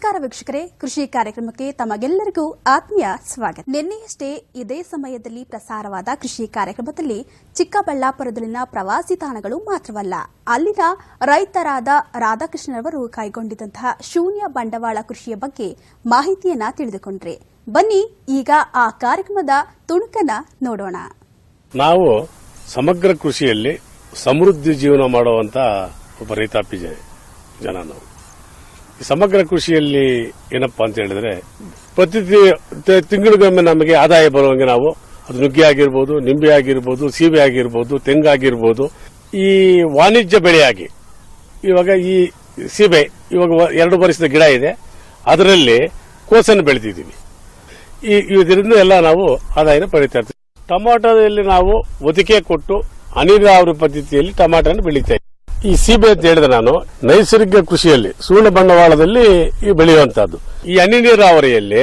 ನಮಸ್ಕಾರ ವೀಕ್ಷಕರೇ, ಕೃಷಿ ಕಾರ್ಯಕ್ರಮಕ್ಕೆ ತಮಗೆಲ್ಲರಿಗೂ ಆತ್ಮೀಯ ಸ್ವಾಗತ. ನಿನ್ನೆಯಷ್ಟೇ ಇದೇ ಸಮಯದಲ್ಲಿ ಪ್ರಸಾರವಾದ ಕೃಷಿ ಕಾರ್ಯಕ್ರಮದಲ್ಲಿ ಚಿಕ್ಕಬಳ್ಳಾಪುರದಲ್ಲಿನ ಪ್ರವಾಸಿ ತಾಣಗಳು ಮಾತ್ರವಲ್ಲ, ಅಲ್ಲಿನ ರೈತರಾದ ರಾಧಾಕೃಷ್ಣರವರು ಕೈಗೊಂಡಿದ್ದಂತಹ ಶೂನ್ಯ ಬಂಡವಾಳ ಕೃಷಿಯ ಬಗ್ಗೆ ಮಾಹಿತಿಯನ್ನ ತಿಳಿದುಕೊಂಡ್ರೆ. ಬನ್ನಿ ಈಗ ಆ ಕಾರ್ಯಕ್ರಮದ ತುಣುಕನ್ನ ನೋಡೋಣ. ನಾವು ಸಮಗ್ರ ಕೃಷಿಯಲ್ಲಿ ಸಮೃದ್ಧಿ ಜೀವನ ಮಾಡುವಂತ ಒಬ್ಬ ರೈತಾಪಿ ಜನ ನಾವು. ಈ ಸಮಗ್ರ ಕೃಷಿಯಲ್ಲಿ ಏನಪ್ಪಾ ಅಂತ ಹೇಳಿದ್ರೆ ಪ್ರತಿ ತಿಂಗಳಿಗೊಮ್ಮೆ ನಮಗೆ ಆದಾಯ ಬರುವಂಗೆ ನಾವು ಅದು ನುಗ್ಗೆ ಆಗಿರ್ಬೋದು, ನಿಂಬೆ ಆಗಿರ್ಬೋದು, ಸೀಬೆ ಆಗಿರ್ಬೋದು, ತೆಂಗಾಗಿರ್ಬೋದು, ಈ ವಾಣಿಜ್ಯ ಬೆಳೆಯಾಗಿ ಇವಾಗ ಈ ಸೀಬೆ ಇವಾಗ 2 ವರ್ಷದ ಗಿಡ ಇದೆ, ಅದರಲ್ಲಿ ಕೋಸನ್ನು ಬೆಳೆದಿದ್ದೀವಿ. ಇದರಿಂದ ಎಲ್ಲ ನಾವು ಆದಾಯನ ಪಡಿತಾ ಇರ್ತೀವಿ. ಟೊಮಾಟೋದಲ್ಲಿ ನಾವು ಒದಿಕೆ ಕೊಟ್ಟು ಹನಿ ನೀರಾವರಿ ಪದ್ಧತಿಯಲ್ಲಿ ಟೊಮಾಟೋನ ಬೆಳೀತಾ ಇದ್ದೀವಿ. ಈ ಸೀಬೆ ಅಂತ ಹೇಳಿದ್ರೆ ನಾನು ನೈಸರ್ಗಿಕ ಕೃಷಿಯಲ್ಲಿ ಶೂನ್ಯ ಬಂಡವಾಳದಲ್ಲಿ ಬೆಳೆಯುವಂತಹದ್ದು. ಈ ಹನಿ ನೀರಾವರಿಯಲ್ಲಿ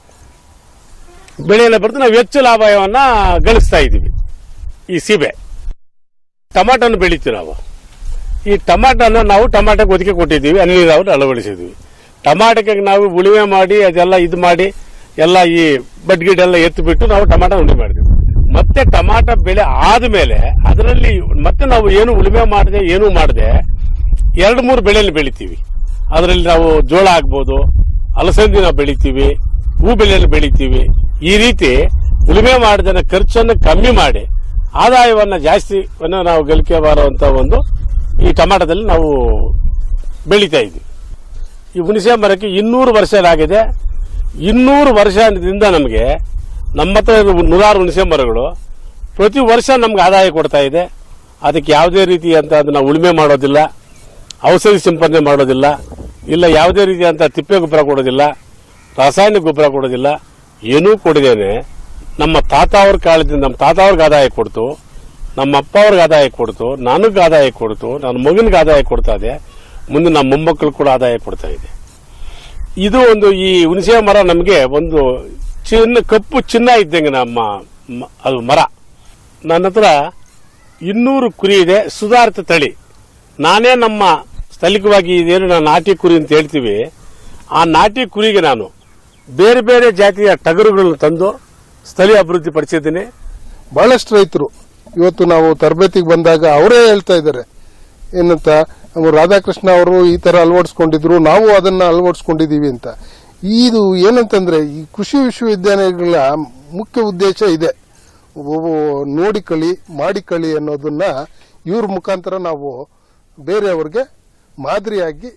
ಬೆಳೆಯನ್ನ ಬರೆದು ನಾವು ಹೆಚ್ಚು ಲಾಭವನ್ನ ಗಳಿಸ್ತಾ ಇದ್ದೀವಿ. ಈ ಸೀಬೆ ಟೊಮಾಟೋನ ಬೆಳಿತೀವಿ ನಾವು. ಈ ಟೊಮಾಟೋನ ನಾವು ಟೊಮಾಟೋಗೆ ಒದಿಕೆ ಕೊಟ್ಟಿದ್ದೀವಿ, ಹನಿ ನೀರಾವರಿ ಅಳವಡಿಸಿದ್ವಿ. ಟೊಮಾಟೋಗೆ ನಾವು ಉಳುಮೆ ಮಾಡಿ ಅದೆಲ್ಲ ಇದು ಮಾಡಿ ಎಲ್ಲ ಈ ಬಡ್ ಗಿಡ ಎಲ್ಲ ಎತ್ತು ಬಿಟ್ಟು ನಾವು ಟೊಮಾಟೋ ಉಳುಮೆ ಮಾಡಿದ್ವಿ. ಮತ್ತೆ ಟೊಮಾಟೊ ಬೆಳೆ ಆದ್ಮೇಲೆ ಅದರಲ್ಲಿ ಮತ್ತೆ ನಾವು ಏನು ಉಳುಮೆ ಮಾಡದೆ ಏನು ಮಾಡದೆ 2-3 ಬೆಳೆಯನ್ನು ಬೆಳಿತೀವಿ. ಅದರಲ್ಲಿ ನಾವು ಜೋಳ ಆಗ್ಬೋದು, ಅಲಸಂದಿನ ಬೆಳಿತೀವಿ, ಹೂ ಬೆಳೆಯನ್ನು ಬೆಳಿತೀವಿ. ಈ ರೀತಿ ಉಳುಮೆ ಮಾಡಿದ ಖರ್ಚನ್ನು ಕಮ್ಮಿ ಮಾಡಿ ಆದಾಯವನ್ನ ಜಾಸ್ತಿ ನಾವು ಗಳಿಕೆ ಬರುವಂತ ಒಂದು ಈ ಟೊಮಾಟೋದಲ್ಲಿ ನಾವು ಬೆಳೀತಾ ಇದ್ವಿ. ಈ ಹುಣಸೆ ಮರಕ್ಕೆ 200 ವರ್ಷ ಆಗಿದೆ. 200 ವರ್ಷದಿಂದ ನಮಗೆ ನಮ್ಮ ಹತ್ರ 106 ಹುಣಸೆ ಮರಗಳು ಪ್ರತಿ ವರ್ಷ ನಮ್ಗೆ ಆದಾಯ ಕೊಡ್ತಾ ಇದೆ. ಅದಕ್ಕೆ ಯಾವುದೇ ರೀತಿಯಂತ ನಾವು ಉಳುಮೆ ಮಾಡೋದಿಲ್ಲ, ಔಷಧಿ ಸಿಂಪಡಣೆ ಮಾಡೋದಿಲ್ಲ, ಇಲ್ಲ ಯಾವುದೇ ರೀತಿಯಂತ ತಿಪ್ಪೆ ಗೊಬ್ಬರ ಕೊಡೋದಿಲ್ಲ, ರಾಸಾಯನಿಕ ಗೊಬ್ಬರ ಕೊಡೋದಿಲ್ಲ, ಏನೂ ಕೊಡದೇನೆ ನಮ್ಮ ತಾತ ಅವ್ರ ಕಾಲದಿಂದ ನಮ್ಮ ತಾತ ಅವ್ರಿಗೆ ಆದಾಯ ಕೊಡ್ತು, ನಮ್ಮ ಅಪ್ಪ ಅವ್ರಿಗೆ ಆದಾಯ ಕೊಡ್ತು, ನನಗೆ ಆದಾಯ ಕೊಡ್ತು, ನನ್ನ ಮಗನಿಗೆ ಆದಾಯ ಕೊಡ್ತಾ ಇದೆ, ಮುಂದೆ ನಮ್ಮ ಮೊಮ್ಮಕ್ಕಳು ಕೂಡ ಆದಾಯ ಕೊಡ್ತಾ ಇದೆ. ಇದು ಒಂದು ಈ ಹುಣಸೆ ಮರ ನಮಗೆ ಒಂದು ಕಪ್ಪು ಚಿನ್ನ ಇದ್ದಂಗೆ ಅದು ಮರ. ನನ್ನ ಹತ್ರ 200 ಕುರಿ ಇದೆ, ಸುಧಾರಿತ ತಳಿ. ನಾನೇ ನಮ್ಮ ಸ್ಥಳೀಯವಾಗಿ ಇದೇನು ನಾವು ನಾಟಿ ಕುರಿ ಅಂತ ಹೇಳ್ತೀವಿ, ಆ ನಾಟಿ ಕುರಿಗೆ ನಾನು ಬೇರೆ ಬೇರೆ ಜಾತಿಯ ಟಗರುಗಳನ್ನು ತಂದು ಸ್ಥಳೀಯ ಅಭಿವೃದ್ಧಿ ಪಡಿಸಿದ್ದೀನಿ. ಬಹಳಷ್ಟು ರೈತರು ಇವತ್ತು ನಾವು ತರಬೇತಿಗೆ ಬಂದಾಗ ಅವರೇ ಹೇಳ್ತಾ ಇದ್ದಾರೆ ಏನಂತ, ರಾಧಾಕೃಷ್ಣ ಅವರು ಈ ತರ ಅಳವಡಿಸ್ಕೊಂಡಿದ್ರು, ನಾವು ಅದನ್ನ ಅಳವಡಿಸ್ಕೊಂಡಿದೀವಿ ಅಂತ. ಇದು ಏನಂತಂದ್ರೆ ಈ ಕೃಷಿ ವಿಶ್ವವಿದ್ಯಾಲಯಗಳ ಮುಖ್ಯ ಉದ್ದೇಶ ಇದೆ, ನೋಡಿ ಕಳಿ ಮಾಡಿ ಕಳಿ ಅನ್ನೋದನ್ನ ಇವ್ರ ಮುಖಾಂತರ ನಾವು ಬೇರೆಯವ್ರಿಗೆ ಮಾದರಿಯಾಗಿ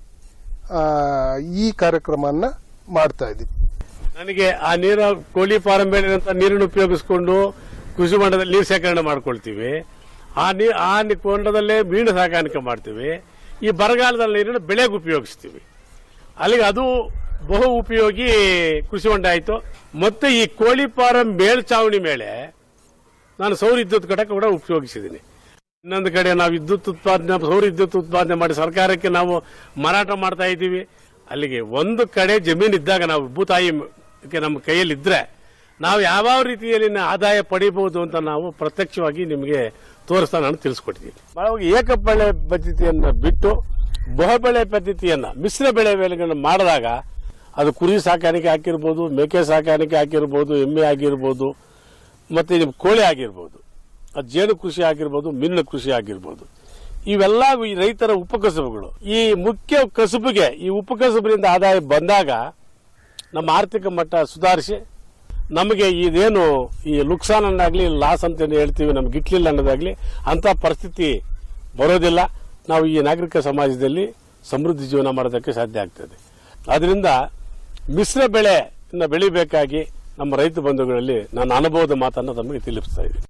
ಈ ಕಾರ್ಯಕ್ರಮನ ಮಾಡ್ತಾ ಇದೀವಿ. ನನಗೆ ಆ ಕೋಳಿ ಫಾರಂ ಬೆಳೆದಂತ ನೀರನ್ನು ಉಪಯೋಗಿಸಿಕೊಂಡು ಕೃಷಿ ಹೊಂಡದಲ್ಲಿ ನೀರು ಶೇಖರಣೆ ಮಾಡ್ಕೊಳ್ತೀವಿ. ಆ ಹೊಂಡದಲ್ಲೇ ಮೀನು ಸಾಕಾಣಿಕೆ ಮಾಡ್ತೀವಿ. ಈ ಬರಗಾಲದಲ್ಲಿ ನೀರನ್ನು ಬೆಳೆಗೆ ಉಪಯೋಗಿಸ್ತೀವಿ. ಅಲ್ಲಿಗೆ ಅದು ಬಹು ಉಪಯೋಗಿ ಕೃಷಿ ಹೊಂಡ ಆಯಿತು. ಮತ್ತೆ ಈ ಕೋಳಿ ಫಾರಂ ಮೇಲ್ಚಾವಣಿ ಮೇಲೆ ನಾನು ಸೌರ ವಿದ್ಯುತ್ ಘಟಕ ಕೂಡ ಉಪಯೋಗಿಸಿದ್ದೀನಿ. ಇನ್ನೊಂದು ಕಡೆ ನಾವು ಸೌರ ವಿದ್ಯುತ್ ಉತ್ಪಾದನೆ ಮಾಡಿ ಸರ್ಕಾರಕ್ಕೆ ನಾವು ಮಾರಾಟ ಮಾಡ್ತಾ ಇದ್ದೀವಿ. ಅಲ್ಲಿಗೆ ಒಂದು ಕಡೆ ಜಮೀನು ಇದ್ದಾಗ ನಾವು ಭೂತಾಯಿ ನಮ್ಮ ಕೈಯಲ್ಲಿದ್ರೆ ನಾವು ಯಾವ ರೀತಿಯಲ್ಲಿ ಆದಾಯ ಪಡಿಬಹುದು ಅಂತ ನಾವು ಪ್ರತ್ಯಕ್ಷವಾಗಿ ನಿಮಗೆ ತೋರಿಸ್ತಾ ನಾನು ತಿಳಿಸ್ಕೊಟ್ಟಿದ್ದೀನಿ. ಏಕಬೆಳೆ ಪದ್ಧತಿಯನ್ನ ಬಿಟ್ಟು ಬಹುಬೆಳೆ ಪದ್ಧತಿಯನ್ನ ಮಿಶ್ರ ಬೆಳೆಗಳನ್ನು ಮಾಡಿದಾಗ ಅದು ಕುರಿ ಸಾಕಾಣಿಕೆ ಹಾಕಿರ್ಬೋದು, ಮೇಕೆ ಸಾಕಾಣಿಕೆ ಹಾಕಿರ್ಬೋದು, ಎಮ್ಮೆ ಆಗಿರ್ಬೋದು, ಮತ್ತೆ ಕೋಳಿ ಆಗಿರ್ಬೋದು, ಅದು ಜೇನು ಕೃಷಿ ಆಗಿರ್ಬೋದು, ಮೀನಿನ ಕೃಷಿ ಆಗಿರ್ಬೋದು. ಇವೆಲ್ಲ ಈ ರೈತರ ಉಪಕಸಬುಗಳು. ಈ ಮುಖ್ಯ ಕಸುಬಿಗೆ ಈ ಉಪಕಸಬಿನಿಂದ ಆದಾಯ ಬಂದಾಗ ನಮ್ಮ ಆರ್ಥಿಕ ಮಟ್ಟ ಸುಧಾರಿಸಿ ನಮಗೆ ಇದೇನು ಈ ನುಕ್ಸಾನ್ ಅನ್ನೋದಾಗ್ಲಿ ಲಾಸ್ ಅಂತ ಹೇಳ್ತೀವಿ, ನಮ್ಗೆ ಗಿಟ್ಲಿಲ್ಲ ಅನ್ನೋದಾಗ್ಲಿ ಅಂತ ಪರಿಸ್ಥಿತಿ ಬರೋದಿಲ್ಲ. ನಾವು ಈ ನಾಗರಿಕ ಸಮಾಜದಲ್ಲಿ ಸಮೃದ್ಧಿ ಜೀವನ ಮಾಡೋದಕ್ಕೆ ಸಾಧ್ಯ ಆಗ್ತದೆ. ಅದರಿಂದ ಮಿಶ್ರ ಬೆಳೆಯನ್ನು ಬೆಳಿಬೇಕಾಗಿ ನಮ್ಮ ರೈತ ಬಂಧುಗಳಲ್ಲಿ ನನ್ನ ಅನುಭವದ ಮಾತನ್ನು ತಮಗೆ ತಿಳಿಸ್ತಾ ಇದ್ದೀನಿ.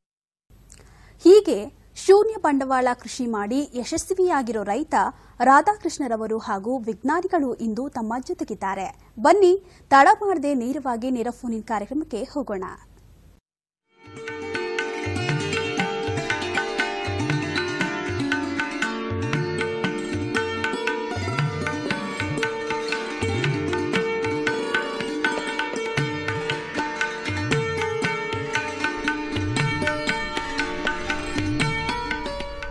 ಹೀಗೆ ಶೂನ್ಯ ಬಂಡವಾಳ ಕೃಷಿ ಮಾಡಿ ಯಶಸ್ವಿಯಾಗಿರೋ ರೈತ ರಾಧಾಕೃಷ್ಣರವರು ಹಾಗೂ ವಿಜ್ಞಾನಿಗಳು ಇಂದು ತಮ್ಮ ಜೊತೆಗಿದ್ದಾರೆ. ಬನ್ನಿ ತಡ ಮಾಡದೆ ನೇರವಾಗಿ ನೇರ ಫೋನ್ ಇನ್ ಕಾರ್ಯಕ್ರಮಕ್ಕೆ ಹೋಗೋಣ.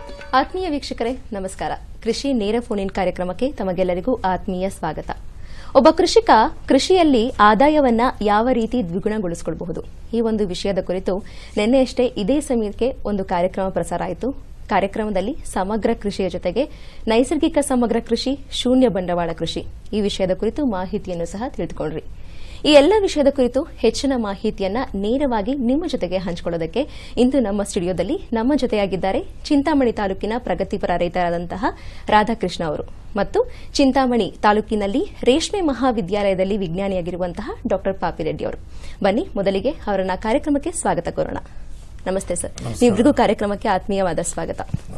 ಆತ್ಮೀಯ ವೀಕ್ಷಕರೇ ನಮಸ್ಕಾರ. ಕೃಷಿ ನೇರ ಫೋನ್ ಇನ್ ಕಾರ್ಯಕ್ರಮಕ್ಕೆ ತಮಗೆಲ್ಲರಿಗೂ ಆತ್ಮೀಯ ಸ್ವಾಗತ. ಒಬ್ಬ ಕೃಷಿಕ ಕೃಷಿಯಲ್ಲಿ ಆದಾಯವನ್ನ ಯಾವ ರೀತಿ ದ್ವಿಗುಣಗೊಳಿಸಿಕೊಳ್ಳಬಹುದು ಈ ಒಂದು ವಿಷಯದ ಕುರಿತು ನಿನ್ನೆಯಷ್ಟೇ ಇದೇ ಸಮಯಕ್ಕೆ ಒಂದು ಕಾರ್ಯಕ್ರಮ ಪ್ರಸಾರ ಆಯಿತು. ಕಾರ್ಯಕ್ರಮದಲ್ಲಿ ಸಮಗ್ರ ಕೃಷಿಯ ಜೊತೆಗೆ ನೈಸರ್ಗಿಕ ಸಮಗ್ರ ಕೃಷಿ, ಶೂನ್ಯ ಬಂಡವಾಳ ಕೃಷಿ ಈ ವಿಷಯದ ಕುರಿತು ಮಾಹಿತಿಯನ್ನು ಸಹ ತಿಳಿದುಕೊಂಡ್ರಿ. ಈ ಎಲ್ಲ ವಿಷಯದ ಕುರಿತು ಹೆಚ್ಚಿನ ಮಾಹಿತಿಯನ್ನ ನೇರವಾಗಿ ನಿಮ್ಮ ಜೊತೆಗೆ ಹಂಚಿಕೊಳ್ಳೋದಕ್ಕೆ ಇಂದು ನಮ್ಮ ಸ್ಟುಡಿಯೋದಲ್ಲಿ ನಮ್ಮ ಜೊತೆಯಾಗಿದ್ದಾರೆ ಚಿಂತಾಮಣಿ ತಾಲೂಕಿನ ಪ್ರಗತಿಪರ ರೈತರಾದಂತಹ ರಾಧಾಕೃಷ್ಣ ಅವರು ಮತ್ತು ಚಿಂತಾಮಣಿ ತಾಲೂಕಿನಲ್ಲಿ ರೇಷ್ಮೆ ಮಹಾವಿದ್ಯಾಲಯದಲ್ಲಿ ವಿಜ್ಞಾನಿಯಾಗಿರುವಂತಹ ಡಾ ಪಾಪಿರೆಡ್ಡಿ ಅವರು. ಬನ್ನಿ ಮೊದಲಿಗೆ ಅವರನ್ನ ಕಾರ್ಯಕ್ರಮಕ್ಕೆ ಸ್ವಾಗತ ಕೋರೋಣ. ನಮಸ್ತೆ ಸರ್, ನೀವಿಬ್ಬರಿಗೂ ಕಾರ್ಯಕ್ರಮಕ್ಕೆ ಆತ್ಮೀಯವಾದ ಸ್ವಾಗತ.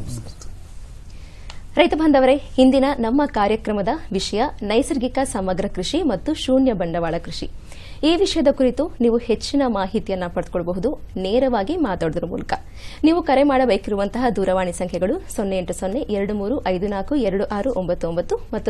ರೈತ ಬಾಂಧವರೇ, ಇಂದಿನ ನಮ್ಮ ಕಾರ್ಯಕ್ರಮದ ವಿಷಯ ನೈಸರ್ಗಿಕ ಸಮಗ್ರ ಕೃಷಿ ಮತ್ತು ಶೂನ್ಯ ಬಂಡವಾಳ ಕೃಷಿ. ಈ ವಿಷಯದ ಕುರಿತು ನೀವು ಹೆಚ್ಚಿನ ಮಾಹಿತಿಯನ್ನು ಪಡೆದುಕೊಳ್ಳಬಹುದು ನೇರವಾಗಿ ಮಾತಾಡೋದ್ರ ಮೂಲಕ. ನೀವು ಕರೆ ಮಾಡಬೇಕಿರುವಂತಹ ದೂರವಾಣಿ ಸಂಖ್ಯೆಗಳು 080-2354-2699 ಮತ್ತು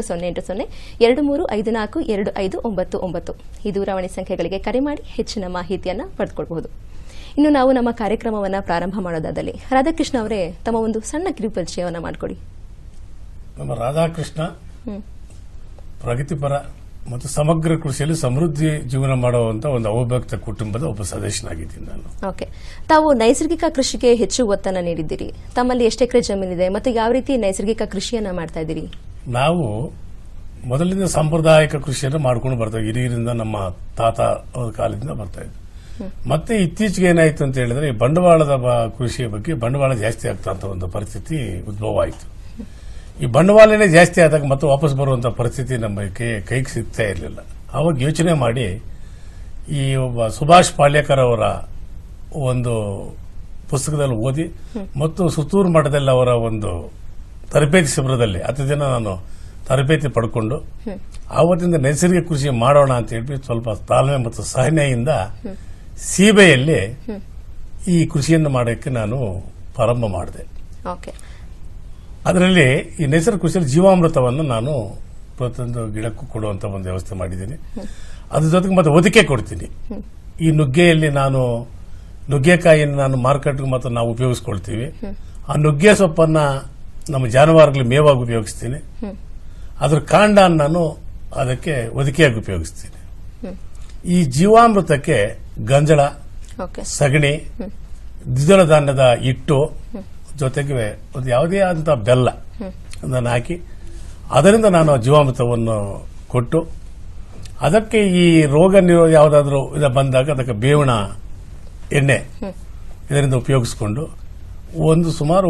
080-2354-2599 ಈ ದೂರವಾಣಿ ಸಂಖ್ಯೆಗಳಿಗೆ ಕರೆ ಮಾಡಿ ಹೆಚ್ಚಿನ ಮಾಹಿತಿಯನ್ನು ಪಡೆದುಕೊಳ್ಳಬಹುದು. ಇನ್ನು ನಾವು ನಮ್ಮ ಕಾರ್ಯಕ್ರಮವನ್ನು ಪ್ರಾರಂಭ ಮಾಡೋದಾದಲ್ಲಿ ರಾಧಾಕೃಷ್ಣ ಅವರೇ ತಮ್ಮ ಒಂದು ಸಣ್ಣ ಕಿರು ಪರಿಚಯವನ್ನು ಮಾಡಿಕೊಡಿ. ನಮ್ಮ ರಾಧಾಕೃಷ್ಣ ಪ್ರಗತಿಪರ ಮತ್ತು ಸಮಗ್ರ ಕೃಷಿಯಲ್ಲಿ ಸಮೃದ್ಧಿ ಜೀವನ ಮಾಡುವಂತ ಒಂದು ಅವಿಭಕ್ತ ಕುಟುಂಬದ ಒಬ್ಬ ಸದಸ್ಯನಾಗಿದ್ದೀನಿ ನಾನು. ಓಕೆ, ತಾವು ನೈಸರ್ಗಿಕ ಕೃಷಿಗೆ ಹೆಚ್ಚು ಒತ್ತನ್ನು ನೀಡಿದ್ದೀರಿ. ತಮ್ಮಲ್ಲಿ ಎಷ್ಟು ಎಕರೆ ಜಮೀನಿದೆ ಮತ್ತು ಯಾವ ರೀತಿ ನೈಸರ್ಗಿಕ ಕೃಷಿಯನ್ನ ಮಾಡ್ತಾ ಇದ್ದೀರಿ? ನಾವು ಮೊದಲಿಂದ ಸಾಂಪ್ರದಾಯಿಕ ಕೃಷಿಯನ್ನು ಮಾಡ್ಕೊಂಡು ಬರ್ತಾ ಹಿರಿಯರಿಂದ ನಮ್ಮ ತಾತ ಕಾಲದಿಂದ ಬರ್ತಾ ಇದ್ವಿ. ಮತ್ತೆ ಇತ್ತೀಚೆಗೆ ಏನಾಯ್ತು ಅಂತ ಹೇಳಿದ್ರೆ ಈ ಬಂಡವಾಳದ ಕೃಷಿಯ ಬಗ್ಗೆ ಬಂಡವಾಳ ಜಾಸ್ತಿ ಆಗ್ತಾ ಅಂತ ಒಂದು ಪರಿಸ್ಥಿತಿ ಉದ್ಭವ ಆಯಿತು. ಈ ಬಂಡವಾಳನೇ ಜಾಸ್ತಿ ಆದಾಗ ಮತ್ತೆ ವಾಪಸ್ ಬರುವಂತಹ ಪರಿಸ್ಥಿತಿ ನಮ್ಮ ಕೈಗೆ ಸಿಗ್ತಾ ಇರಲಿಲ್ಲ. ಅವಾಗ ಯೋಚನೆ ಮಾಡಿ ಈ ಒಬ್ಬ ಸುಭಾಷ್ ಪಾಲೇಕರ್ ಅವರ ಒಂದು ಪುಸ್ತಕದಲ್ಲಿ ಓದಿ ಮತ್ತು ಸುತ್ತೂರು ಮಠದಲ್ಲಿ ಅವರ ಒಂದು ತರಬೇತಿ ಶಿಬಿರದಲ್ಲಿ 10 ದಿನ ನಾನು ತರಬೇತಿ ಪಡ್ಕೊಂಡು ಆವತ್ತಿಂದ ನೈಸರ್ಗಿಕ ಕೃಷಿ ಮಾಡೋಣ ಅಂತ ಹೇಳಿ ಸ್ವಲ್ಪ ತಾಳ್ಮೆ ಮತ್ತು ಸಹನೆಯಿಂದ ಸೀಬೆಯಲ್ಲಿ ಈ ಕೃಷಿಯನ್ನು ಮಾಡೋಕ್ಕೆ ನಾನು ಪ್ರಾರಂಭ ಮಾಡಿದೆ. ಅದರಲ್ಲಿ ಈ ನೈಸರ್ಗಿಕ ಕೃಷಿಯಲ್ಲಿ ಜೀವಾಮೃತವನ್ನು ನಾನು ಪ್ರತಿಯೊಂದು ಗಿಡಕ್ಕೂ ಕೊಡುವಂತ ಒಂದು ವ್ಯವಸ್ಥೆ ಮಾಡಿದ್ದೀನಿ. ಅದ್ರ ಜೊತೆಗೆ ಮತ್ತೆ ಒದಿಕೆ ಕೊಡ್ತೀನಿ. ಈ ನುಗ್ಗೆಯಲ್ಲಿ ನಾನು ನುಗ್ಗೆಕಾಯಿಯನ್ನು ನಾನು ಮಾರ್ಕೆಟ್ಗೆ ಮತ್ತು ನಾವು ಉಪಯೋಗಿಸ್ಕೊಳ್ತೀವಿ. ಆ ನುಗ್ಗೆ ಸೊಪ್ಪನ್ನ ನಮ್ಮ ಜಾನುವಾರುಗಳಿಗೆ ಮೇವಾಗಿ ಉಪಯೋಗಿಸ್ತೀನಿ. ಅದ್ರ ಕಾಂಡ ನಾನು ಅದಕ್ಕೆ ಒದಿಕೆಯಾಗಿ ಉಪಯೋಗಿಸ್ತೀನಿ. ಈ ಜೀವಾಮೃತಕ್ಕೆ ಗಂಜಳ, ಸಗಣಿ, ದ್ವಿದಳ ಧಾನ್ಯದ ಹಿಟ್ಟು ಜೊತೆಗೆ ಒಂದು ಯಾವುದೇ ಆದಂತಹ ಬೆಲ್ಲ ಅದನ್ನು ಹಾಕಿ ಅದರಿಂದ ನಾನು ಜೀವಾಮೃತವನ್ನು ಕೊಟ್ಟು ಅದಕ್ಕೆ ಈ ರೋಗ ನಿರೋಧ ಯಾವುದಾದ್ರೂ ಬಂದಾಗ ಅದಕ್ಕೆ ಬೇವಿನ ಎಣ್ಣೆ ಇದರಿಂದ ಉಪಯೋಗಿಸಿಕೊಂಡು ಸುಮಾರು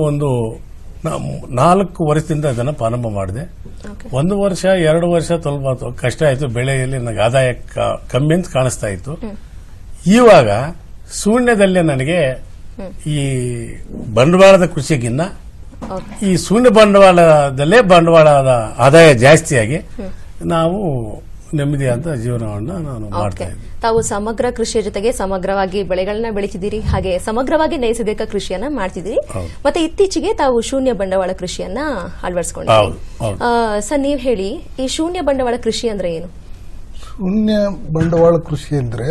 4 ವರ್ಷದಿಂದ ಇದನ್ನು ಪ್ರಾರಂಭ ಮಾಡಿದೆ. 1 ವರ್ಷ 2 ವರ್ಷ ಸ್ವಲ್ಪ ಕಷ್ಟ ಆಯಿತು. ಬೆಳೆಯಲ್ಲಿ ನನಗೆ ಆದಾಯ ಕಮ್ಮಿ ಅಂತ ಕಾಣಿಸ್ತಾ ಇತ್ತು. ಇವಾಗ ಶೂನ್ಯದಲ್ಲೇ ನನಗೆ ಈ ಬಂಡವಾಳದ ಕೃಷಿಗಿನ್ನ ಈ ಶೂನ್ಯ ಬಂಡವಾಳದಲ್ಲೇ ಬಂಡವಾಳದ ಆದಾಯ ಜಾಸ್ತಿಯಾಗಿ ನಾವು ನೆಮ್ಮದಿಯಾದ ಜೀವನವನ್ನು ನಾನು ಮಾಡ್ತಾ ಇದ್ದೀನಿ. ತಾವು ಸಮಗ್ರ ಕೃಷಿಯ ಜೊತೆಗೆ ಸಮಗ್ರವಾಗಿ ಬೆಳೆಗಳನ್ನ ಬೆಳೀತಿದ್ದೀರಿ, ಹಾಗೆ ಸಮಗ್ರವಾಗಿ ನೈಸರ್ಗಿಕ ಕೃಷಿಯನ್ನ ಮಾಡ್ತಿದ್ದೀರಿ. ಮತ್ತೆ ಇತ್ತೀಚೆಗೆ ತಾವು ಶೂನ್ಯ ಬಂಡವಾಳ ಕೃಷಿಯನ್ನ ಅಳವಡಿಸಿಕೊಂಡಿದ್ದೀರಿ. ಸರ್, ನೀವು ಹೇಳಿ, ಈ ಶೂನ್ಯ ಬಂಡವಾಳ ಕೃಷಿ ಅಂದ್ರೆ ಏನು? ಶೂನ್ಯ ಬಂಡವಾಳ ಕೃಷಿ ಅಂದ್ರೆ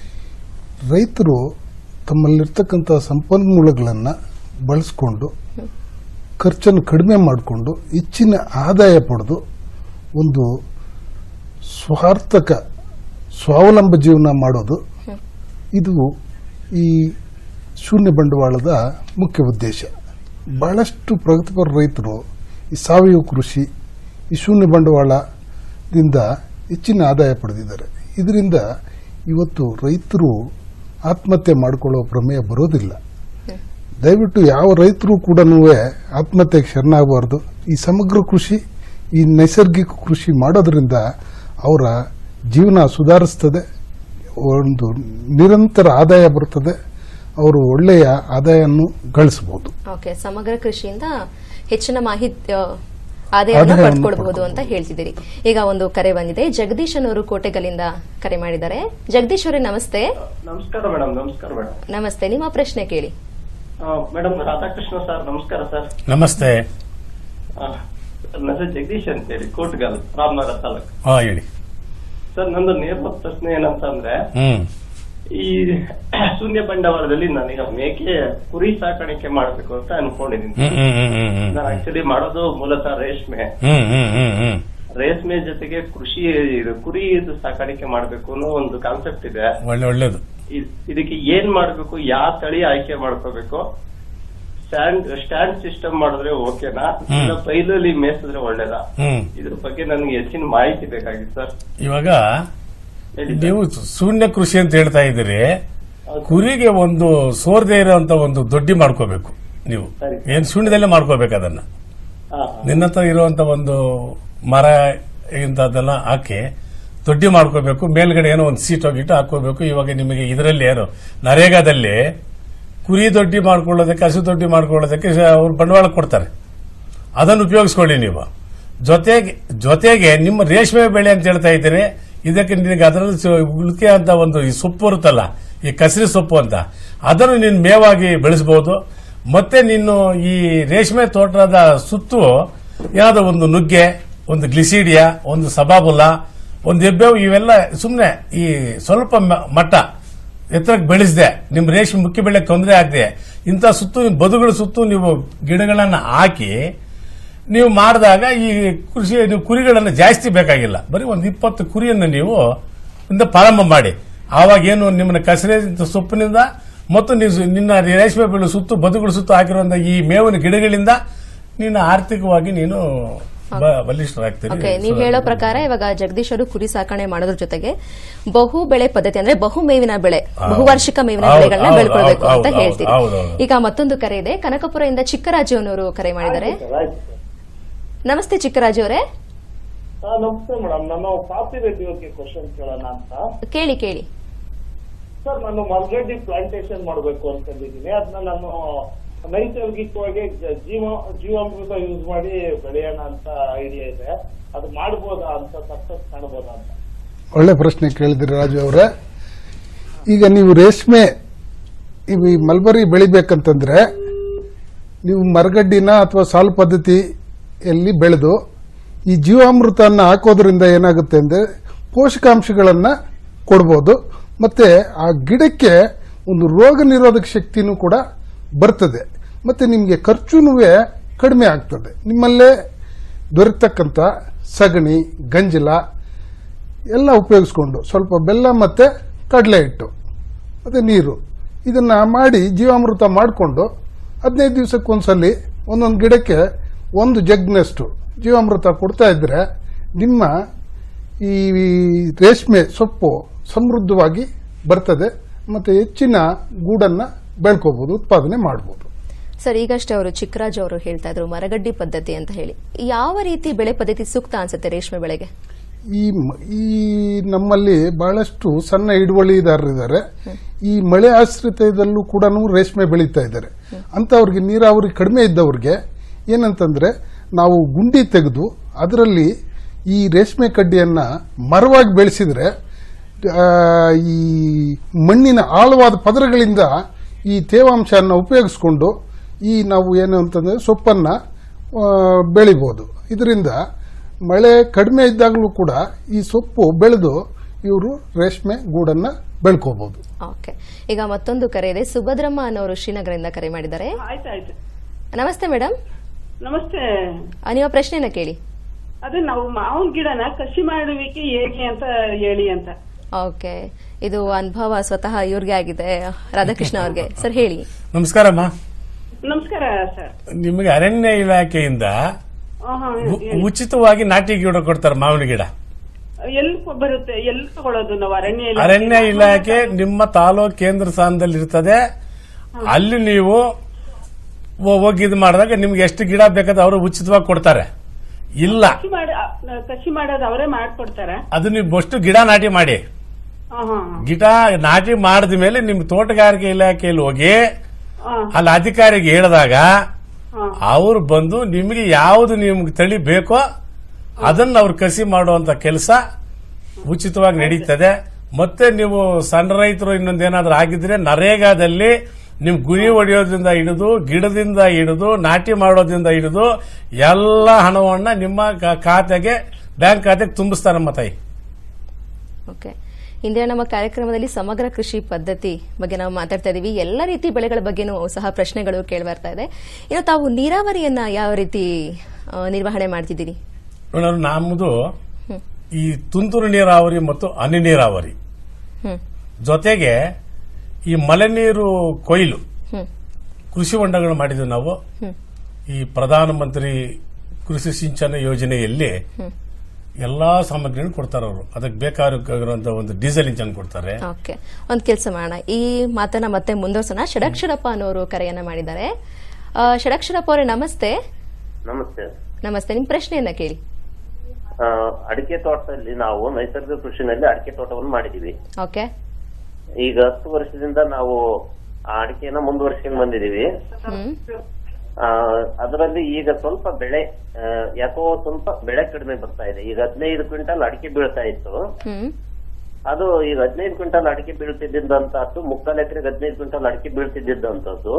ರೈತರು ತಮ್ಮಲ್ಲಿರ್ತಕ್ಕಂಥ ಸಂಪನ್ಮೂಲಗಳನ್ನು ಬಳಸಿಕೊಂಡು ಖರ್ಚನ್ನು ಕಡಿಮೆ ಮಾಡಿಕೊಂಡು ಹೆಚ್ಚಿನ ಆದಾಯ ಪಡೆದು ಒಂದು ಸ್ವಾರ್ಥಕ ಸ್ವಾವಲಂಬ ಜೀವನ ಮಾಡೋದು, ಇದು ಈ ಶೂನ್ಯ ಬಂಡವಾಳದ ಮುಖ್ಯ ಉದ್ದೇಶ. ಬಹಳಷ್ಟು ಪ್ರಗತಿಪರ ರೈತರು ಈ ಸಾವಯವ ಕೃಷಿ, ಈ ಶೂನ್ಯ ಬಂಡವಾಳದಿಂದ ಹೆಚ್ಚಿನ ಆದಾಯ ಪಡೆದಿದ್ದಾರೆ. ಇದರಿಂದ ಇವತ್ತು ರೈತರು ಆತ್ಮಹತ್ಯೆ ಮಾಡಿಕೊಳ್ಳುವ ಪ್ರಮೇಯ ಬರೋದಿಲ್ಲ. ದಯವಿಟ್ಟು ಯಾವ ರೈತರು ಕೂಡ ಆತ್ಮಹತ್ಯೆಗೆ ಶರಣಾಗಬಾರದು. ಈ ಸಮಗ್ರ ಕೃಷಿ, ಈ ನೈಸರ್ಗಿಕ ಕೃಷಿ ಮಾಡೋದ್ರಿಂದ ಅವರ ಜೀವನ ಸುಧಾರಿಸ್ತದೆ, ಒಂದು ನಿರಂತರ ಆದಾಯ ಬರುತ್ತದೆ, ಅವರು ಒಳ್ಳೆಯ ಆದಾಯವನ್ನು ಗಳಿಸಬಹುದು. ಸಮಗ್ರ ಕೃಷಿಯಿಂದ ಹೆಚ್ಚಿನ ಆದಾಯವನ್ನು ಪಡ್ಕೊಳ್ಬಹುದು ಅಂತ ಹೇಳ್ತಿದ್ದೀರಿ. ಈಗ ಒಂದು ಕರೆ ಬಂದಿದೆ. ಜಗದೀಶ್ ಅವರು ಕೋಟೆಗಲ್ಲಿಂದ ಕರೆ ಮಾಡಿದ್ದಾರೆ. ಜಗದೀಶ್ ಅವರೇ ನಮಸ್ತೆ. ನಮಸ್ಕಾರ ಮೇಡಮ್. ನಮಸ್ಕಾರ ಮೇಡಮ್. ನಮಸ್ತೆ, ನಿಮ್ಮ ಪ್ರಶ್ನೆ ಕೇಳಿ. ಮೇಡಮ್, ರಾಧಾಕೃಷ್ಣ ಸರ್ ನಮಸ್ಕಾರ ಸರ್. ನಮಸ್ತೆ. ನನ್ನ ಹೆಸರು ಜಗದೀಶ್ ಅಂತೇಳಿ, ಕೋಟೆಗಲ್, ರಾಮನಗರ ತಾಲೂಕು. ಹೇಳಿ ಸರ್. ನಂದು ನೇರ ಪ್ರಶ್ನೆ ಏನಂತಂದ್ರೆ, ಈ ಶೂನ್ಯ ಬಂಡವಾಳದಲ್ಲಿ ನಾನೀಗ ಮೇಕೆ ಕುರಿ ಸಾಕಾಣಿಕೆ ಮಾಡಬೇಕು ಅಂತ ಅನ್ಕೊಂಡಿದ್ದೀನಿ. ನಾನು ಆಕ್ಚುಲಿ ಮಾಡೋದು ಮೂಲತಃ ರೇಷ್ಮೆ. ರೇಷ್ಮೆ ಜೊತೆಗೆ ಕೃಷಿ ಕುರಿ ಸಾಕಾಣಿಕೆ ಮಾಡ್ಬೇಕು ಅನ್ನೋ ಒಂದು ಕಾನ್ಸೆಪ್ಟ್ ಇದೆ. ಒಳ್ಳೇದು. ಇದಕ್ಕೆ ಏನ್ ಮಾಡ್ಬೇಕು, ಯಾವ ತಳಿ ಆಯ್ಕೆ ಮಾಡ್ಕೋಬೇಕು, ಸ್ಟ್ಯಾಂಡ್ ಸಿಸ್ಟಮ್ ಮಾಡಿದ್ರೆ ಓಕೆನಾ, ಇಲ್ಲ ಬೈಲಲ್ಲಿ ಮೇಯಿಸಿದ್ರೆ ಒಳ್ಳೇದಾ? ಇದ್ರ ಬಗ್ಗೆ ನನಗೆ ಹೆಚ್ಚಿನ ಮಾಹಿತಿ ಬೇಕಾಗಿತ್ತು ಸರ್. ಇವಾಗ ನೀವು ಶೂನ್ಯ ಕೃಷಿ ಅಂತ ಹೇಳ್ತಾ ಇದ್ದೀರಿ. ಕುರಿಗೆ ಒಂದು ಸೋರ್ದೇ ಇರೋಂತ ಒಂದು ದೊಡ್ಡಿ ಮಾಡ್ಕೋಬೇಕು. ನೀವು ಏನ್ ಶೂನ್ಯದಲ್ಲೇ ಮಾಡ್ಕೋಬೇಕು ಅದನ್ನ. ನಿನ್ನ ಹತ್ರ ಇರುವಂತ ಒಂದು ಮರ ಇಂಥದ್ದೆಲ್ಲ ಹಾಕಿ ದೊಡ್ಡಿ ಮಾಡ್ಕೋಬೇಕು. ಮೇಲ್ಗಡೆ ಏನೋ ಒಂದು ಸೀಟೋ ಗಿಟೋ ಹಾಕೋಬೇಕು. ಇವಾಗ ನಿಮಗೆ ಇದರಲ್ಲಿ ಏನು ನರೇಗಾದಲ್ಲಿ ಕುರಿ ದೊಡ್ಡಿ ಮಾಡ್ಕೊಳ್ಳೋದಕ್ಕೆ, ಹಸು ದೊಡ್ಡಿ ಮಾಡ್ಕೊಳ್ಳೋದಕ್ಕೆ ಅವ್ರು ಬಂಡವಾಳ ಕೊಡ್ತಾರೆ. ಅದನ್ನು ಉಪಯೋಗಿಸ್ಕೊಳ್ಳಿ ನೀವು. ಜೊತೆಗೆ ನಿಮ್ಮ ರೇಷ್ಮೆ ಬೆಳೆ ಅಂತ ಹೇಳ್ತಾ ಇದ್ದೀರಿ. ಇದಕ್ಕೆ ನಿನಗೆ ಅದರಲ್ಲಿ ಉಳಿಕೆ ಅಂತ ಒಂದು ಈ ಸೊಪ್ಪು ಇರುತ್ತಲ್ಲ, ಈ ಕಸರಿ ಸೊಪ್ಪು ಅಂತ, ಅದನ್ನು ನೀನು ಮೇವಾಗಿ ಬೆಳೆಸಬಹುದು. ಮತ್ತೆ ನೀನು ಈ ರೇಷ್ಮೆ ತೋಟದ ಸುತ್ತು ಯಾವ್ದೋ ಒಂದು ನುಗ್ಗೆ, ಒಂದು ಗ್ಲಿಸಿಡಿಯಾ, ಒಂದು ಸಬಾಬುಲ, ಒಂದು ಹೆಬ್ಬೇವು, ಇವೆಲ್ಲ ಸುಮ್ಮನೆ ಈ ಸ್ವಲ್ಪ ಮಟ್ಟ ಎತ್ತರಕ್ಕೆ ಬೆಳೆಸದೆ ನಿಮ್ ರೇಷ್ಮೆ ಮುಖ್ಯ ಬೆಳೆಗೆ ತೊಂದರೆ ಆಗದೆ ಇಂಥ ಸುತ್ತು ಬದುಗಳ ಸುತ್ತು ನೀವು ಗಿಡಗಳನ್ನ ಹಾಕಿ ನೀವು ಮಾಡಿದಾಗ ಈ ಕೃಷಿ ನೀವು ಕುರಿಗಳನ್ನ ಜಾಸ್ತಿ ಬೇಕಾಗಿಲ್ಲ. ಬರೀ ಒಂದು 20 ಕುರಿಯನ್ನು ನೀವು ಪ್ರಾರಂಭ ಮಾಡಿ. ಆವಾಗ ಏನು ನಿಮ್ಮನ್ನ ಕಸರೆ ಸೊಪ್ಪಿನಿಂದ ಮತ್ತು ನಿನ್ನ ರೇಷ್ಮೆ ಬೆಳೆ ಸುತ್ತು ಬದುಗಳ ಸುತ್ತು ಹಾಕಿರುವಂತಹ ಈ ಮೇವಿನ ಗಿಡಗಳಿಂದ ನೀನು ಆರ್ಥಿಕವಾಗಿ ನೀನು ಓಕೆ, ನೀವು ಹೇಳೋ ಪ್ರಕಾರ ಇವಾಗ ಜಗದೀಶ್ ಅವರು ಕುರಿ ಸಾಕಣೆ ಮಾಡೋದ್ರ ಜೊತೆಗೆ ಬಹು ಬೆಳೆ ಪದ್ಧತಿ ಅಂದ್ರೆ ಬಹು ಮೇವಿನ ಬೆಳೆ, ಬಹುವಾರ್ಷಿಕ ಮೇವಿನ ಬೆಳೆಗಳನ್ನ ಬೆಳ್ಕೊಳ್ಬೇಕು ಅಂತ ಹೇಳ್ತೀವಿ. ಈಗ ಮತ್ತೊಂದು ಕರೆ ಇದೆ. ಕನಕಪುರದಿಂದ ಚಿಕ್ಕರಾಜು ಅನ್ನೋರು ಕರೆ ಮಾಡಿದ್ದಾರೆ. ನಮಸ್ತೆ ಚಿಕ್ಕರಾಜು ಅವರೇ. ನಮಸ್ತೆ ಮೇಡಮ್, ನಾನು ಕಾಫಿ ರೆಡ್ಡಿ ಅವ್ರಿಗೆ ಕ್ವಶನ್ ಕೇಳೋಣ ಅಂತ. ಕೇಳಿ. ಸರ್, ನಾನು ಮಲ್ಗಡ್ಡಿ ಪ್ಲಾಂಟೇಶನ್ ಮಾಡಬೇಕು ಅನ್ಕೊಂಡಿದ್ದೀನಿ. ಅದನ್ನ ನಾನು ನೈಸರ್ಗಿಕವಾಗಿ ಜೀವಾಮೃತ ಯೂಸ್ ಮಾಡಿ ಬೆಳೆಯೋಣ ಅಂತ ಐಡಿಯಾ ಇದೆ. ಅದು ಮಾಡಬಹುದಾ ಅಂತ, ಸಕ್ಸಸ್ ಕಾಣಬಹುದಾ ಅಂತ? ಒಳ್ಳೆ ಪ್ರಶ್ನೆ ಕೇಳಿದ್ರಿ ರಾಜು ಅವರೇ. ಈಗ ನೀವು ರೇಷ್ಮೆ ಈ ಮಲ್ಬರಿ ಬೆಳಿಬೇಕಂತಂದ್ರೆ ನೀವು ಮರಗಡ್ಡಿನ ಅಥವಾ ಸಾಲು ಪದ್ಧತಿಯಲ್ಲಿ ಬೆಳೆದು ಈ ಜೀವಾಮೃತನ ಹಾಕೋದ್ರಿಂದ ಏನಾಗುತ್ತೆ ಅಂದ್ರೆ ಪೋಷಕಾಂಶಗಳನ್ನ ಕೊಡಬಹುದು. ಮತ್ತೆ ಆ ಗಿಡಕ್ಕೆ ಒಂದು ರೋಗ ನಿರೋಧಕ ಶಕ್ತಿನೂ ಕೂಡ ಬರ್ತದೆ. ಮತ್ತೆ ನಿಮಗೆ ಖರ್ಚುನೂ ಕಡಿಮೆ ಆಗ್ತದೆ. ನಿಮ್ಮಲ್ಲೇ ದೊರೆತಕ್ಕಂಥ ಸಗಣಿ, ಗಂಜಲ ಎಲ್ಲ ಉಪಯೋಗಿಸ್ಕೊಂಡು ಸ್ವಲ್ಪ ಬೆಲ್ಲ ಮತ್ತೆ ಕಡಲೆ ಹಿಟ್ಟು ಮತ್ತೆ ನೀರು ಇದನ್ನ ಮಾಡಿ ಜೀವಾಮೃತ ಮಾಡಿಕೊಂಡು 15 ದಿವಸಕ್ಕೊಂದ್ಸಲಿ ಒಂದೊಂದು ಗಿಡಕ್ಕೆ 1 ಜಗ್ನಷ್ಟು ಜೀವಾಮೃತ ಕೊಡ್ತಾ ಇದ್ರೆ ನಿಮ್ಮ ಈ ರೇಷ್ಮೆ ಸೊಪ್ಪು ಸಮೃದ್ಧವಾಗಿ ಬರ್ತದೆ. ಮತ್ತೆ ಹೆಚ್ಚಿನ ಗೂಡನ್ನ ಬೆಳ್ಕೋಬಹುದು, ಉತ್ಪಾದನೆ ಮಾಡಬಹುದು. ಸರ್, ಈಗಷ್ಟೇ ಅವರು ಚಿಕ್ಕರಾಜು ಅವರು ಹೇಳ್ತಾ ಇದ್ರು ಮರಗಡ್ಡಿ ಪದ್ಧತಿ ಅಂತ ಹೇಳಿ. ಯಾವ ರೀತಿ ಬೆಳೆ ಪದ್ಧತಿ ಸೂಕ್ತ ಅನ್ಸುತ್ತೆ ರೇಷ್ಮೆ ಬೆಳೆಗೆ? ಈ ನಮ್ಮಲ್ಲಿ ಬಹಳಷ್ಟು ಸಣ್ಣ ಹಿಡುವಳಿದಾರರಿದ್ದಾರೆ. ಈ ಮಳೆ ಆಶ್ರಿತದಲ್ಲೂ ಕೂಡ ರೇಷ್ಮೆ ಬೆಳೀತಾ ಇದ್ದಾರೆ. ಅಂತವ್ರಿಗೆ ನೀರಾವರಿ ಕಡಿಮೆ ಇದ್ದವ್ರಿಗೆ ಏನಂತಂದ್ರೆ ನಾವು ಗುಂಡಿ ತೆಗೆದು ಅದರಲ್ಲಿ ಈ ರೇಷ್ಮೆ ಕಡ್ಡಿಯನ್ನ ಮರವಾಗಿ ಬೆಳೆಸಿದ್ರೆ ಈ ಮಣ್ಣಿನ ಆಳವಾದ ಪದರಗಳಿಂದ ಈ ತೇವಾಂಶವನ್ನು ಉಪಯೋಗಿಸಿಕೊಂಡು ಈ ನಾವು ಏನು ಅಂತಂದ್ರೆ ಸೊಪ್ಪನ್ನ ಬೆಳಿಬಹುದು. ಇದರಿಂದ ಮಳೆ ಕಡಿಮೆ ಇದ್ದಾಗಲೂ ಕೂಡ ಈ ಸೊಪ್ಪು ಬೆಳೆದು ಇವರು ರೇಷ್ಮೆ ಗೂಡನ್ನ ಬೆಳ್ಕೋಬಹುದು. ಓಕೆ, ಈಗ ಮತ್ತೊಂದು ಕರೆ ಇದೆ. ಸುಭದ್ರಮ್ಮ ಅನ್ನೋರು ಶ್ರೀನಗರದಿಂದ ಕರೆ ಮಾಡಿದ್ದಾರೆ. ನಮಸ್ತೆ ಮೇಡಮ್. ನಮಸ್ತೆ. ನಿಮ್ಮ ಪ್ರಶ್ನೆನ ಕೇಳಿ. ಅದೇ ನಾವು ಮಾವಿನ ಗಿಡನ ಕಸಿ ಮಾಡುವಿಕೆ ಹೇಗೆ ಅಂತ ಹೇಳಿ ಅಂತ. ಓಕೆ, ಇದು ಅನುಭವ ಸ್ವತಃ ಇವ್ರಿಗೆ ಆಗಿದೆ, ರಾಧಾಕೃಷ್ಣ ಅವ್ರಿಗೆ. ಸರ್ ಹೇಳಿ. ನಮಸ್ಕಾರಮ್ಮ. ನಮಸ್ಕಾರ ಸರ್. ನಿಮಗೆ ಅರಣ್ಯ ಇಲಾಖೆಯಿಂದ ಉಚಿತವಾಗಿ ನಾಟಿ ಗಿಡ ಕೊಡ್ತಾರೆ, ಮಾವಿನ ಗಿಡ. ಎಲ್ಲಿ ಬರುತ್ತೆ, ಎಲ್ಲಿ ತಗೊಳ್ಳೋದು ನಾವು? ಅರಣ್ಯ ಇಲಾಖೆ ನಿಮ್ಮ ತಾಲೂಕು ಕೇಂದ್ರ ಸ್ಥಾನದಲ್ಲಿ ಇರ್ತದೆ. ಅಲ್ಲಿ ನೀವು ಹೋಗಿ ಇದು ಮಾಡಿದಾಗ ನಿಮ್ಗೆ ಎಷ್ಟು ಗಿಡ ಬೇಕಾದ್ರೆ ಅವರು ಉಚಿತವಾಗಿ ಕೊಡ್ತಾರೆ. ಇಲ್ಲ ಕಸಿ ಮಾಡೋದು ಅವರೇ ಮಾಡ್ಕೊಡ್ತಾರೆ. ಅದು ನೀವು ಅಷ್ಟು ಗಿಡ ನಾಟಿ ಮಾಡಿ. ಗಿಡ ನಾಟಿ ಮಾಡಿದ ಮೇಲೆ ನಿಮ್ ತೋಟಗಾರಿಕೆ ಇಲಾಖೆಯಲ್ಲಿ ಹೋಗಿ ಅಲ್ಲಿ ಅಧಿಕಾರಿಗೆ ಹೇಳಿದಾಗ ಅವರು ಬಂದು ನಿಮಗೆ ಯಾವುದು ನಿಮ್ಗೆ ತಳಿ ಬೇಕೋ ಅದನ್ನ ಅವ್ರು ಕಸಿ ಮಾಡುವಂತ ಕೆಲಸ ಉಚಿತವಾಗಿ ನಡೀತದೆ. ಮತ್ತೆ ನೀವು ಸಣ್ಣ ರೈತರು ಇನ್ನೊಂದೇನಾದ್ರೂ ಆಗಿದ್ರೆ ನರೇಗಾದಲ್ಲಿ ನಿಮ್ ಗುಣಿ ಹೊಡೆಯೋದ್ರಿಂದ ಹಿಡಿದು ಗಿಡದಿಂದ ಹಿಡಿದು ನಾಟಿ ಮಾಡೋದ್ರಿಂದ ಹಿಡಿದು ಎಲ್ಲ ಹಣವನ್ನ ನಿಮ್ಮ ಖಾತೆಗೆ, ಬ್ಯಾಂಕ್ ಖಾತೆಗೆ ತುಂಬಿಸ್ತಾರಮ್ಮ ತಾಯಿ. ಓಕೆ, ಇಂದಿನ ನಮ್ಮ ಕಾರ್ಯಕ್ರಮದಲ್ಲಿ ಸಮಗ್ರ ಕೃಷಿ ಪದ್ಧತಿ ಬಗ್ಗೆ ನಾವು ಮಾತಾಡ್ತಾ ಇದೀವಿ. ಎಲ್ಲ ರೀತಿ ಬೆಳೆಗಳ ಬಗ್ಗೆನೂ ಸಹ ಪ್ರಶ್ನೆಗಳು ಕೇಳಿ ಬರ್ತಾ ಇದೆ. ಇನ್ನು ತಾವು ನೀರಾವರಿಯನ್ನ ಯಾವ ರೀತಿ ನಿರ್ವಹಣೆ ಮಾಡ್ತಿದ್ದೀರಿ? ನಮ್ಮದು ಈ ತುಂತುರು ನೀರಾವರಿ ಮತ್ತು ಹನಿ ನೀರಾವರಿ ಜೊತೆಗೆ ಈ ಮಳೆ ನೀರು ಕೊಯ್ಲು ಕೃಷಿ ಹೊಂಡಗಳು ಮಾಡಿದ್ವಿ ನಾವು. ಈ ಪ್ರಧಾನಮಂತ್ರಿ ಕೃಷಿ ಸಿಂಚನ ಯೋಜನೆಯಲ್ಲಿ ಎಲ್ಲಾ ಸಾಮಗ್ರಿಗಳನ್ನು ಕೊಡ್ತಾರೆ ಅವರು. ಅದಕ್ಕೆ ಬೇಕಾಗಿರುವಂತಹ ಒಂದು ಡೀಸೆಲ್ ಇಂಜನ್ ಕೊಡ್ತಾರೆ. ಓಕೆ, ಒಂದ್ ಕೆಲಸ ಮಾಡೋಣ, ಈ ಮಾತನ್ನ ಮತ್ತೆ ಮುಂದುವರ್ಸೋಣ. ಷಡಕ್ಷರಪ್ಪ ಅನ್ನೋರು ಕರೆಯನ್ನ ಮಾಡಿದ್ದಾರೆ. ಷಡಕ್ಷರಪ್ಪ ಅವರೇ ನಮಸ್ತೆ. ನಮಸ್ತೆ. ನಮಸ್ತೆ, ನಿಮ್ ಪ್ರಶ್ನೆಯನ್ನ ಕೇಳಿ. ಅಡಿಕೆ ತೋಟದಲ್ಲಿ ನಾವು ನೈಸರ್ಗಿಕ ಕೃಷಿನಲ್ಲಿ ಅಡಿಕೆ ತೋಟವನ್ನು ಮಾಡಿದೀವಿ. ಓಕೆ, ಈಗ 10 ವರ್ಷದಿಂದ ನಾವು ಆ ಅಡಿಕೆನ ಮುಂದುವರಿಸ್ಕೊಂಡು ಬಂದಿದೀವಿ. ಅದರಲ್ಲಿ ಈಗ ಸ್ವಲ್ಪ ಬೆಳೆ ಯಾಕೋ ಸ್ವಲ್ಪ ಬೆಳೆ ಕಡಿಮೆ ಬರ್ತಾ ಇದೆ. ಈಗ 15 ಕ್ವಿಂಟಲ್ ಅಡಿಕೆ ಬೀಳ್ತಾ ಇತ್ತು. ಅದು ಈಗ 15 ಕ್ವಿಂಟಲ್ ಅಡಿಕೆ ಬೀಳ್ತಿದ್ದಂತದ್ದು 3/4 ಎಕರೆಗೆ 15 ಕ್ವಿಂಟಲ್ ಅಡಿಕೆ ಬೀಳ್ತಿದ್ದಂತದ್ದು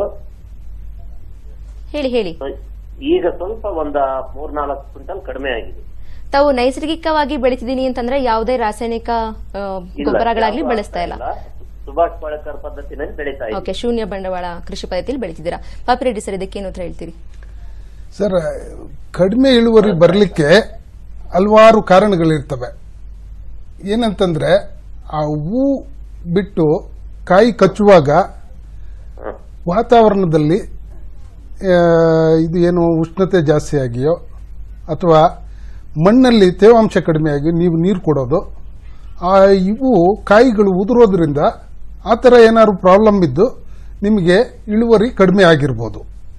ಹೇಳಿ. ಈಗ ಸ್ವಲ್ಪ ಒಂದ 3-4 ಕ್ವಿಂಟಲ್ ಕಡಿಮೆ ಆಗಿದೆ. ತಾವು ನೈಸರ್ಗಿಕವಾಗಿ ಬೆಳಿತಿದ್ದೀನಿ ಅಂತಂದ್ರೆ ಯಾವುದೇ ರಾಸಾಯನಿಕ ಗೊಬ್ಬರಗಳಾಗ್ಲಿ ಬಳಸ್ತಾ ಇಲ್ಲ? ಸುಭಾಷ್ ಪಾಳೇಕರ್ ಪದ್ಧತಿನಲ್ಲಿ ಬೆಳೀತಾ ಇದೆ. ಓಕೆ, ಶೂನ್ಯ ಬಂಡವಾಳ ಕೃಷಿ ಪದ್ಧತಿಯಲ್ಲಿ ಬೆಳಿತಿದ್ದೀರಾ. ಪಾಪಿರೆಡ್ಡಿ ಸರ್, ಇದಕ್ಕೇನು ಉತ್ತರ ಹೇಳ್ತೀರಿ? ಸರ್, ಕಡಿಮೆ ಇಳುವರಿ ಬರಲಿಕ್ಕೆ ಹಲವಾರು ಕಾರಣಗಳಿರ್ತವೆ. ಏನಂತಂದ್ರೆ ಆ ಹೂ ಬಿಟ್ಟು ಕಾಯಿ ಕಚ್ಚುವಾಗ ವಾತಾವರಣದಲ್ಲಿ ಇದು ಏನು ಉಷ್ಣತೆ ಜಾಸ್ತಿ ಆಗಿಯೋ ಅಥವಾ ಮಣ್ಣಲ್ಲಿ ತೇವಾಂಶ ಕಡಿಮೆ ಆಗಿ ನೀವು ನೀರು ಕೊಡೋದು, ಇವು ಕಾಯಿಗಳು ಉದುರೋದ್ರಿಂದ ಆ ಥರ ಏನಾದ್ರು ಪ್ರಾಬ್ಲಮ್ ಇದ್ದು ನಿಮಗೆ ಇಳುವರಿ ಕಡಿಮೆ ಆಗಿರ್ಬೋದು.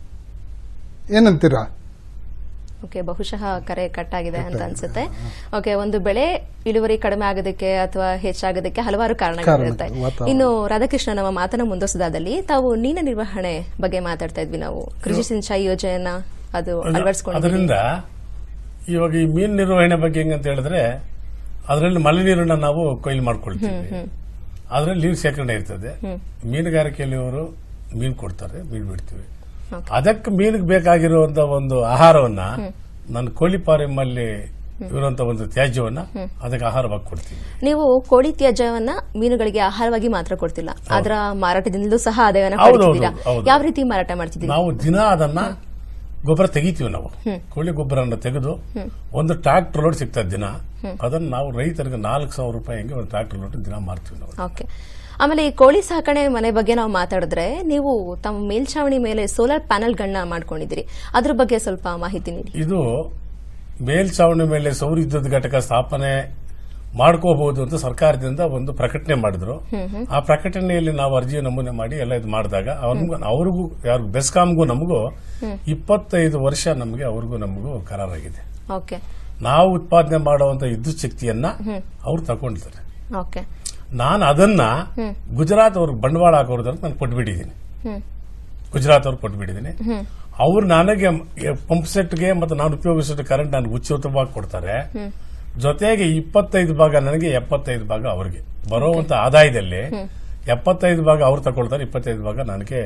ಏನಂತೀರಾ? ಓಕೆ, ಬಹುಶಃ ಕರೆ ಕಟ್ ಆಗಿದೆ ಅಂತ ಅನ್ಸುತ್ತೆ. ಓಕೆ, ಒಂದು ಬೆಳೆ ಇಳುವರಿ ಕಡಿಮೆ ಆಗೋದಕ್ಕೆ ಅಥವಾ ಹೆಚ್ಚಾಗೋದಕ್ಕೆ ಹಲವಾರು ಕಾರಣಗಳಿರುತ್ತೆ. ಇನ್ನು ರಾಧಾಕೃಷ್ಣ, ನಮ್ಮ ಮಾತನ್ನ ಮುಂದುವರಿಸೋದಾದಲ್ಲಿ ತಾವು ನೀರಿನ ನಿರ್ವಹಣೆ ಬಗ್ಗೆ ಮಾತಾಡ್ತಾ ಇದ್ವಿ. ನಾವು ಕೃಷಿ ಸಿಂಚಾಯಿ ಯೋಜನೆಯನ್ನ ಅದು ಅಳವಡಿಸಿಕೊಂಡು ಇವಾಗ ಈ ಮೀನು ನಿರ್ವಹಣೆ ಬಗ್ಗೆ ಹೆಂಗಂತ ಹೇಳಿದ್ರೆ ಅದರಲ್ಲಿ ಮಳೆ ನೀರನ್ನ ನಾವು ಕೊಯ್ಲು ಮಾಡ್ಕೊಳ್ತೀವಿ. ಅದರಲ್ಲಿ ನೀರು ಶೇಖರಣೆ ಇರ್ತದೆ. ಮೀನುಗಾರಿಕೆಯಲ್ಲಿ ಅವರು ಮೀನು ಕೊಡ್ತಾರೆ, ಮೀನು ಬಿಡ್ತೀವಿ. ಅದಕ್ಕೆ ಮೀನಿಗೆ ಬೇಕಾಗಿರುವಂತಹ ಒಂದು ಆಹಾರವನ್ನ ನಾನು ಕೋಳಿ ಫಾರಂ ಅಲ್ಲಿ ಇರುವಂತ ಒಂದು ತ್ಯಾಜ್ಯವನ್ನ ಅದಕ್ಕೆ ಆಹಾರವಾಗಿ ಕೊಡ್ತೀವಿ. ನೀವು ಕೋಳಿ ತ್ಯಾಜ್ಯವನ್ನ ಮೀನುಗಳಿಗೆ ಆಹಾರವಾಗಿ ಮಾತ್ರ ಕೊಡ್ತಿಲ್ಲ, ಅದರ ಮಾರಾಟದಿಂದಲೂ ಸಹ ಆದಾಯವನ್ನ ಪಡೆದಿದ್ದೀರಾ. ಯಾವ ರೀತಿ ಮಾರಾಟ ಮಾಡ್ತಿದ್ದೀವಿ? ನಾವು ದಿನ ಅದನ್ನ ಗೊಬ್ಬರ ತೆಗಿತೀವಿ. ನಾವು ಕೋಳಿ ಗೊಬ್ಬರನ್ನ ತೆಗೆದು ಒಂದು ಟ್ರಾಕ್ಟರ್ ಲೋಡ್ ಸಿಗ್ತದೆ ದಿನ. ಅದನ್ನ ನಾವು ರೈತರಿಗೆ 4,000 ರೂಪಾಯಿ ಒಂದು ಟ್ರಾಕ್ಟರ್ ಲೋಡ್ ದಿನ ಮಾರ್ತೀವಿ ನಾವು. ಓಕೆ, ಆಮೇಲೆ ಈ ಕೋಳಿ ಸಾಕಣೆ ಮನೆ ಬಗ್ಗೆ ನಾವು ಮಾತಾಡಿದ್ರೆ ನೀವು ತಮ್ಮ ಮೇಲ್ಛಾವಣಿ ಮೇಲೆ ಸೋಲಾರ್ ಪ್ಯಾನೆಲ್ಗಳನ್ನ ಮಾಡ್ಕೊಂಡಿದ್ದೀರಿ. ಅದ್ರ ಬಗ್ಗೆ ಸ್ವಲ್ಪ ಮಾಹಿತಿ ನೀಡಿ. ಇದು ಮೇಲ್ಛಾವಣಿ ಮೇಲೆ ಸೌರ ವಿದ್ಯುತ್ ಘಟಕ ಸ್ಥಾಪನೆ ಮಾಡ್ಕೋಬಹುದು ಅಂತ ಸರ್ಕಾರದಿಂದ ಒಂದು ಪ್ರಕಟಣೆ ಮಾಡಿದ್ರು. ಆ ಪ್ರಕಟಣೆಯಲ್ಲಿ ನಾವು ಅರ್ಜಿ ನಮೂನೆ ಮಾಡಿ ಎಲ್ಲ ಇದು ಮಾಡಿದಾಗ ಅವ್ರಿಗೂ ಯಾರು ಬೆಸ್ಕಾಂಗೂ ನಮಗೂ 25 ವರ್ಷ ನಮಗೆ ಅವ್ರಿಗೂ ನಮಗೂ ಕರಾರಾಗಿದೆ. ಓಕೆ, ನಾವು ಉತ್ಪಾದನೆ ಮಾಡುವಂತ ವಿದ್ಯುತ್ ಶಕ್ತಿಯನ್ನ ಅವ್ರು ತಗೊಂಡಿದ್ದಾರೆ. ಓಕೆ, ನಾನು ಅದನ್ನ ಗುಜರಾತ್ ಅವ್ರಿಗೆ ಬಂಡವಾಳ ಹಾಕೋದ್ರ ನಾನು ಕೊಟ್ಬಿಟ್ಟಿದ್ದೀನಿ. ಗುಜರಾತ್ ಅವ್ರಿಗೆ ಕೊಟ್ಬಿಟ್ಟಿದ್ದೀನಿ. ಅವ್ರು ನನಗೆ ಪಂಪ್ ಸೆಟ್ಗೆ ಮತ್ತು ನಾನು ಉಪಯೋಗಿಸಿದ ಕರೆಂಟ್ ನನಗೆ ಉಚಿತವಾಗಿ ಕೊಡ್ತಾರೆ. ಜೊತೆಗೆ 25 ಭಾಗ ನನಗೆ, 75 ಭಾಗ ಅವರಿಗೆ. ಬರುವಂತ ಆದಾಯದಲ್ಲಿ 75 ಭಾಗ ಅವ್ರು ತಗೊಳ್ತಾರೆ, 25 ಭಾಗ ನನಗೆ.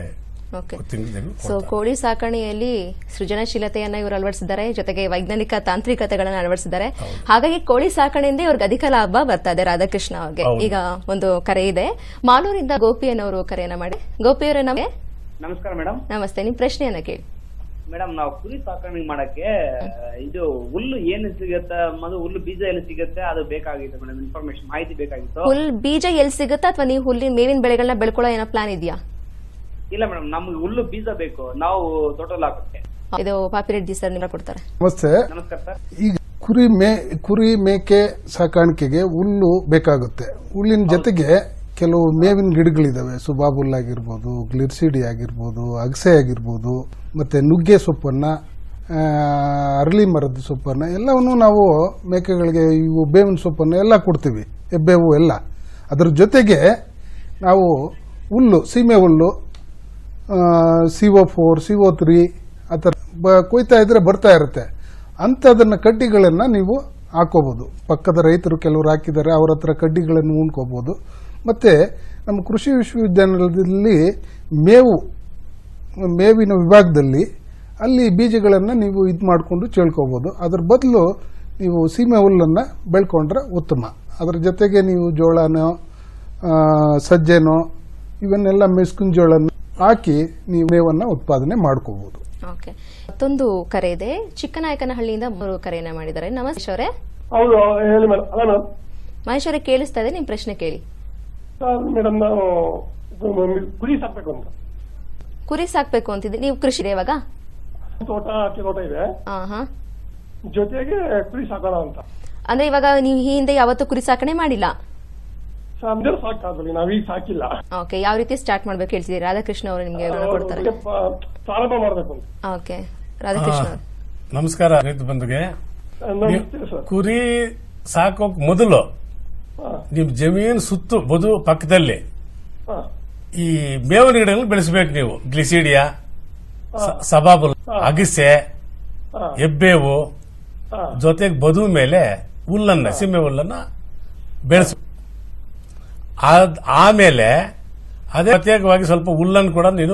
ಸೊ ಕೋಳಿ ಸಾಕಣೆಯಲ್ಲಿ ಸೃಜನಶೀಲತೆಯನ್ನ ಇವರು ಅಳವಡಿಸಿದ್ದಾರೆ, ಜೊತೆಗೆ ವೈಜ್ಞಾನಿಕ ತಾಂತ್ರಿಕತೆಗಳನ್ನು ಅಳವಡಿಸಿದ್ದಾರೆ. ಹಾಗಾಗಿ ಕೋಳಿ ಸಾಕಣೆಯಿಂದ ಇವ್ರಿಗೆ ಅಧಿಕ ಲಾಭ ಬರ್ತಾ ಇದೆ. ರಾಧಾಕೃಷ್ಣ ಅವ್ರಿಗೆ ಈಗ ಒಂದು ಕರೆ ಇದೆ. ಮಾಲೂರಿಂದ ಗೋಪಿಯನ್ನವರು ಕರೆಯನ್ನ ಮಾಡಿ. ಗೋಪಿಯವರೇ ನಮಸ್ಕಾರ ಮೇಡಮ್. ನಮಸ್ತೆ, ನಿಮ್ ಪ್ರಶ್ನೆಯನ್ನ ಕೇಳಿ. ಮೇಡಮ್, ನಾವು ಕುರಿ ಸಾಕಣೆ ಮಾಡಕ್ಕೆ ಇದು ಹುಲ್ಲು ಏನು ಸಿಗುತ್ತೆ, ಹುಲ್ಲು ಬೀಜ ಎಲ್ಲಿ ಸಿಗುತ್ತೆ ಅದು ಬೇಕಾಗಿತ್ತು ಮೇಡಮ್. ಇನ್ಫಾರ್ಮೇಶನ್ ಮಾಹಿತಿ ಬೇಕಾಗಿತ್ತು. ಹುಲ್ ಬೀಜ ಎಲ್ಲಿ ಸಿಗುತ್ತೆ ಅಥವಾ ನೀವು ಹುಲ್ಲಿನ ಮೇವಿನ ಬೆಳೆಗಳನ್ನ ಬೆಳ್ಕೊಳ್ಳೋ ಏನೋ ಪ್ಲಾನ್ ಇದೆಯಾ? ಇಲ್ಲ ಮೇಡಮ್, ನಮ್ಗೆ ಹುಲ್ಲು ಬೀಜ ಬೇಕು, ನಾವು ತೋಟದಲ್ಲಿ ಹಾಕುತ್ತೆ. ಇದು ಪಾಪಿರೆಡ್ಡಿ ಸರ್ ನಿಮ್ಗೆ ಕೊಡ್ತಾರೆ. ನಮಸ್ತೆ. ನಮಸ್ಕಾರ ಸರ್. ಈಗ ಕುರಿ ಮೇಕೆ ಸಾಕಾಣಿಕೆಗೆ ಹುಲ್ಲು ಬೇಕಾಗುತ್ತೆ. ಹುಲ್ಲಿನ ಜೊತೆಗೆ ಕೆಲವು ಮೇವಿನ ಗಿಡಗಳಿದಾವೆ. ಸುಬಾಬ್ ಹುಲ್ಲು ಆಗಿರ್ಬೋದು, ಗ್ಲಿರ್ಸಿಡಿ ಆಗಿರ್ಬೋದು, ಅಗಸೆ ಆಗಿರ್ಬೋದು, ಮತ್ತೆ ನುಗ್ಗೆ ಸೊಪ್ಪನ್ನ, ಅರಳಿ ಮರದ ಸೊಪ್ಪನ್ನ ಎಲ್ಲವನ್ನೂ ನಾವು ಮೇಕೆಗಳಿಗೆ ಇವು ಬೇವಿನ ಸೊಪ್ಪನ್ನು ಎಲ್ಲ ಕೊಡ್ತೀವಿ, ಎಬ್ಬೇವು ಎಲ್ಲ. ಅದರ ಜೊತೆಗೆ ನಾವು ಹುಲ್ಲು, ಸೀಮೆ ಹುಲ್ಲು, CO4, CO3 ಆ ಥರ ಕೊಯ್ತಾ ಇದ್ರೆ ಬರ್ತಾ ಇರುತ್ತೆ. ಅಂಥದನ್ನ ಕಡ್ಡಿಗಳನ್ನು ನೀವು ಹಾಕೋಬಹುದು. ಪಕ್ಕದ ರೈತರು ಕೆಲವರು ಹಾಕಿದ್ದಾರೆ, ಅವ್ರ ಹತ್ರ ಕಡ್ಡಿಗಳನ್ನು ಉಣ್ಕೋಬಹುದು. ಮತ್ತೆ ನಮ್ಮ ಕೃಷಿ ವಿಶ್ವವಿದ್ಯಾನಿಲಯದಲ್ಲಿ ಮೇವಿನ ವಿಭಾಗದಲ್ಲಿ ಅಲ್ಲಿ ಬೀಜಗಳನ್ನು ನೀವು ಇದು ಮಾಡಿಕೊಂಡು ಚೆಲ್ಕೋಬಹುದು. ಅದರ ಬದಲು ನೀವು ಸೀಮೆ ಹುಲ್ಲನ್ನು ಬೆಳ್ಕೊಂಡ್ರೆ ಉತ್ತಮ. ಅದರ ಜೊತೆಗೆ ನೀವು ಜೋಳನೋ ಸಜ್ಜೆನೋ ಇವನ್ನೆಲ್ಲ ಮೆಸ್ಕಿನ ಜೋಳನ ಹಾಕಿ ನೀವು ಮೇವನ್ನು ಉತ್ಪಾದನೆ ಮಾಡ್ಕೋಬಹುದು. ಓಕೆ, ಮತ್ತೊಂದು ಕರೆ ಇದೆ. ಚಿಕ್ಕನಾಯಕನಹಳ್ಳಿಯಿಂದ ಕರೆಯನ್ನ ಮಾಡಿದ್ದಾರೆ. ನಮಸ್ತೆ ಅವರೇ. ಹೌದು, ಹೇಳಿ ಮೇಡಮ್. ಅಲ್ಲ ಮೇಡಮ್, ಮಹೇಶ್ ಅವರೇ ಕೇಳಿಸ್ತಾ ಇದೆ, ನಿಮ್ ಪ್ರಶ್ನೆ ಕೇಳಿ. ಮೇಡಮ್, ನಾವು ಕುರಿ ಸಾಕ್ಬೇಕು ಅಂತ. ಕುರಿ ಸಾಕ್ಬೇಕು ಅಂತಿದೆ. ನೀವು ಕೃಷಿ ಇದೆ ಇವಾಗ? ತೋಟ ಇದೆ, ಜೊತೆಗೆ ಕುರಿ ಸಾಕೋಣ ಅಂತ. ಅಂದ್ರೆ ಇವಾಗ ನೀವು ಈ ಹಿಂದೆ ಯಾವತ್ತೂ ಕುರಿ ಸಾಕಣೆ ಮಾಡಿಲ್ಲ? ಸಾಕಾದ್ವಿ, ನಾವೀಗ ಸಾಕಿಲ್ಲ. ಓಕೆ, ಯಾವ ರೀತಿ ಸ್ಟಾರ್ಟ್ ಮಾಡ್ಬೇಕು ಹೇಳ್ತಿದ್ದೀರಿ? ರಾಧಾಕೃಷ್ಣ ಅವರು ನಿಮ್ಗೆ ಕೊಡ್ತಾರೆ. ಪ್ರಾರಂಭ ಮಾಡ್ಬೇಕು ಅಂತ. ಓಕೆ, ರಾಧಾಕೃಷ್ಣ ಅವರು ನಮಸ್ಕಾರ. ರೈತ ಬಂಧುಗೆ, ಕುರಿ ಸಾಕೋಕ್ ಮೊದಲು ನಿಮ್ ಜಮೀನು ಸುತ್ತು ಬದು ಪಕ್ಕದಲ್ಲಿ ಈ ಮೇವಿನ ಗಿಡಗಳು ಬೆಳೆಸಬೇಕು ನೀವು. ಗ್ಲಿಸಿಡಿಯಾ, ಸಬಾಬುಲ್, ಅಗಸೆ, ಹೆಬ್ಬೇವು, ಜೊತೆಗೆ ಬದು ಮೇಲೆ ಹುಲ್ಲನ್ನ, ಸೀಮೆ ಹುಲ್ಲನ್ನ ಬೆಳೆಸ. ಆಮೇಲೆ ಅದೇ ಪ್ರತ್ಯೇಕವಾಗಿ ಸ್ವಲ್ಪ ಹುಲ್ಲನ್ನು ಕೂಡ ನೀನು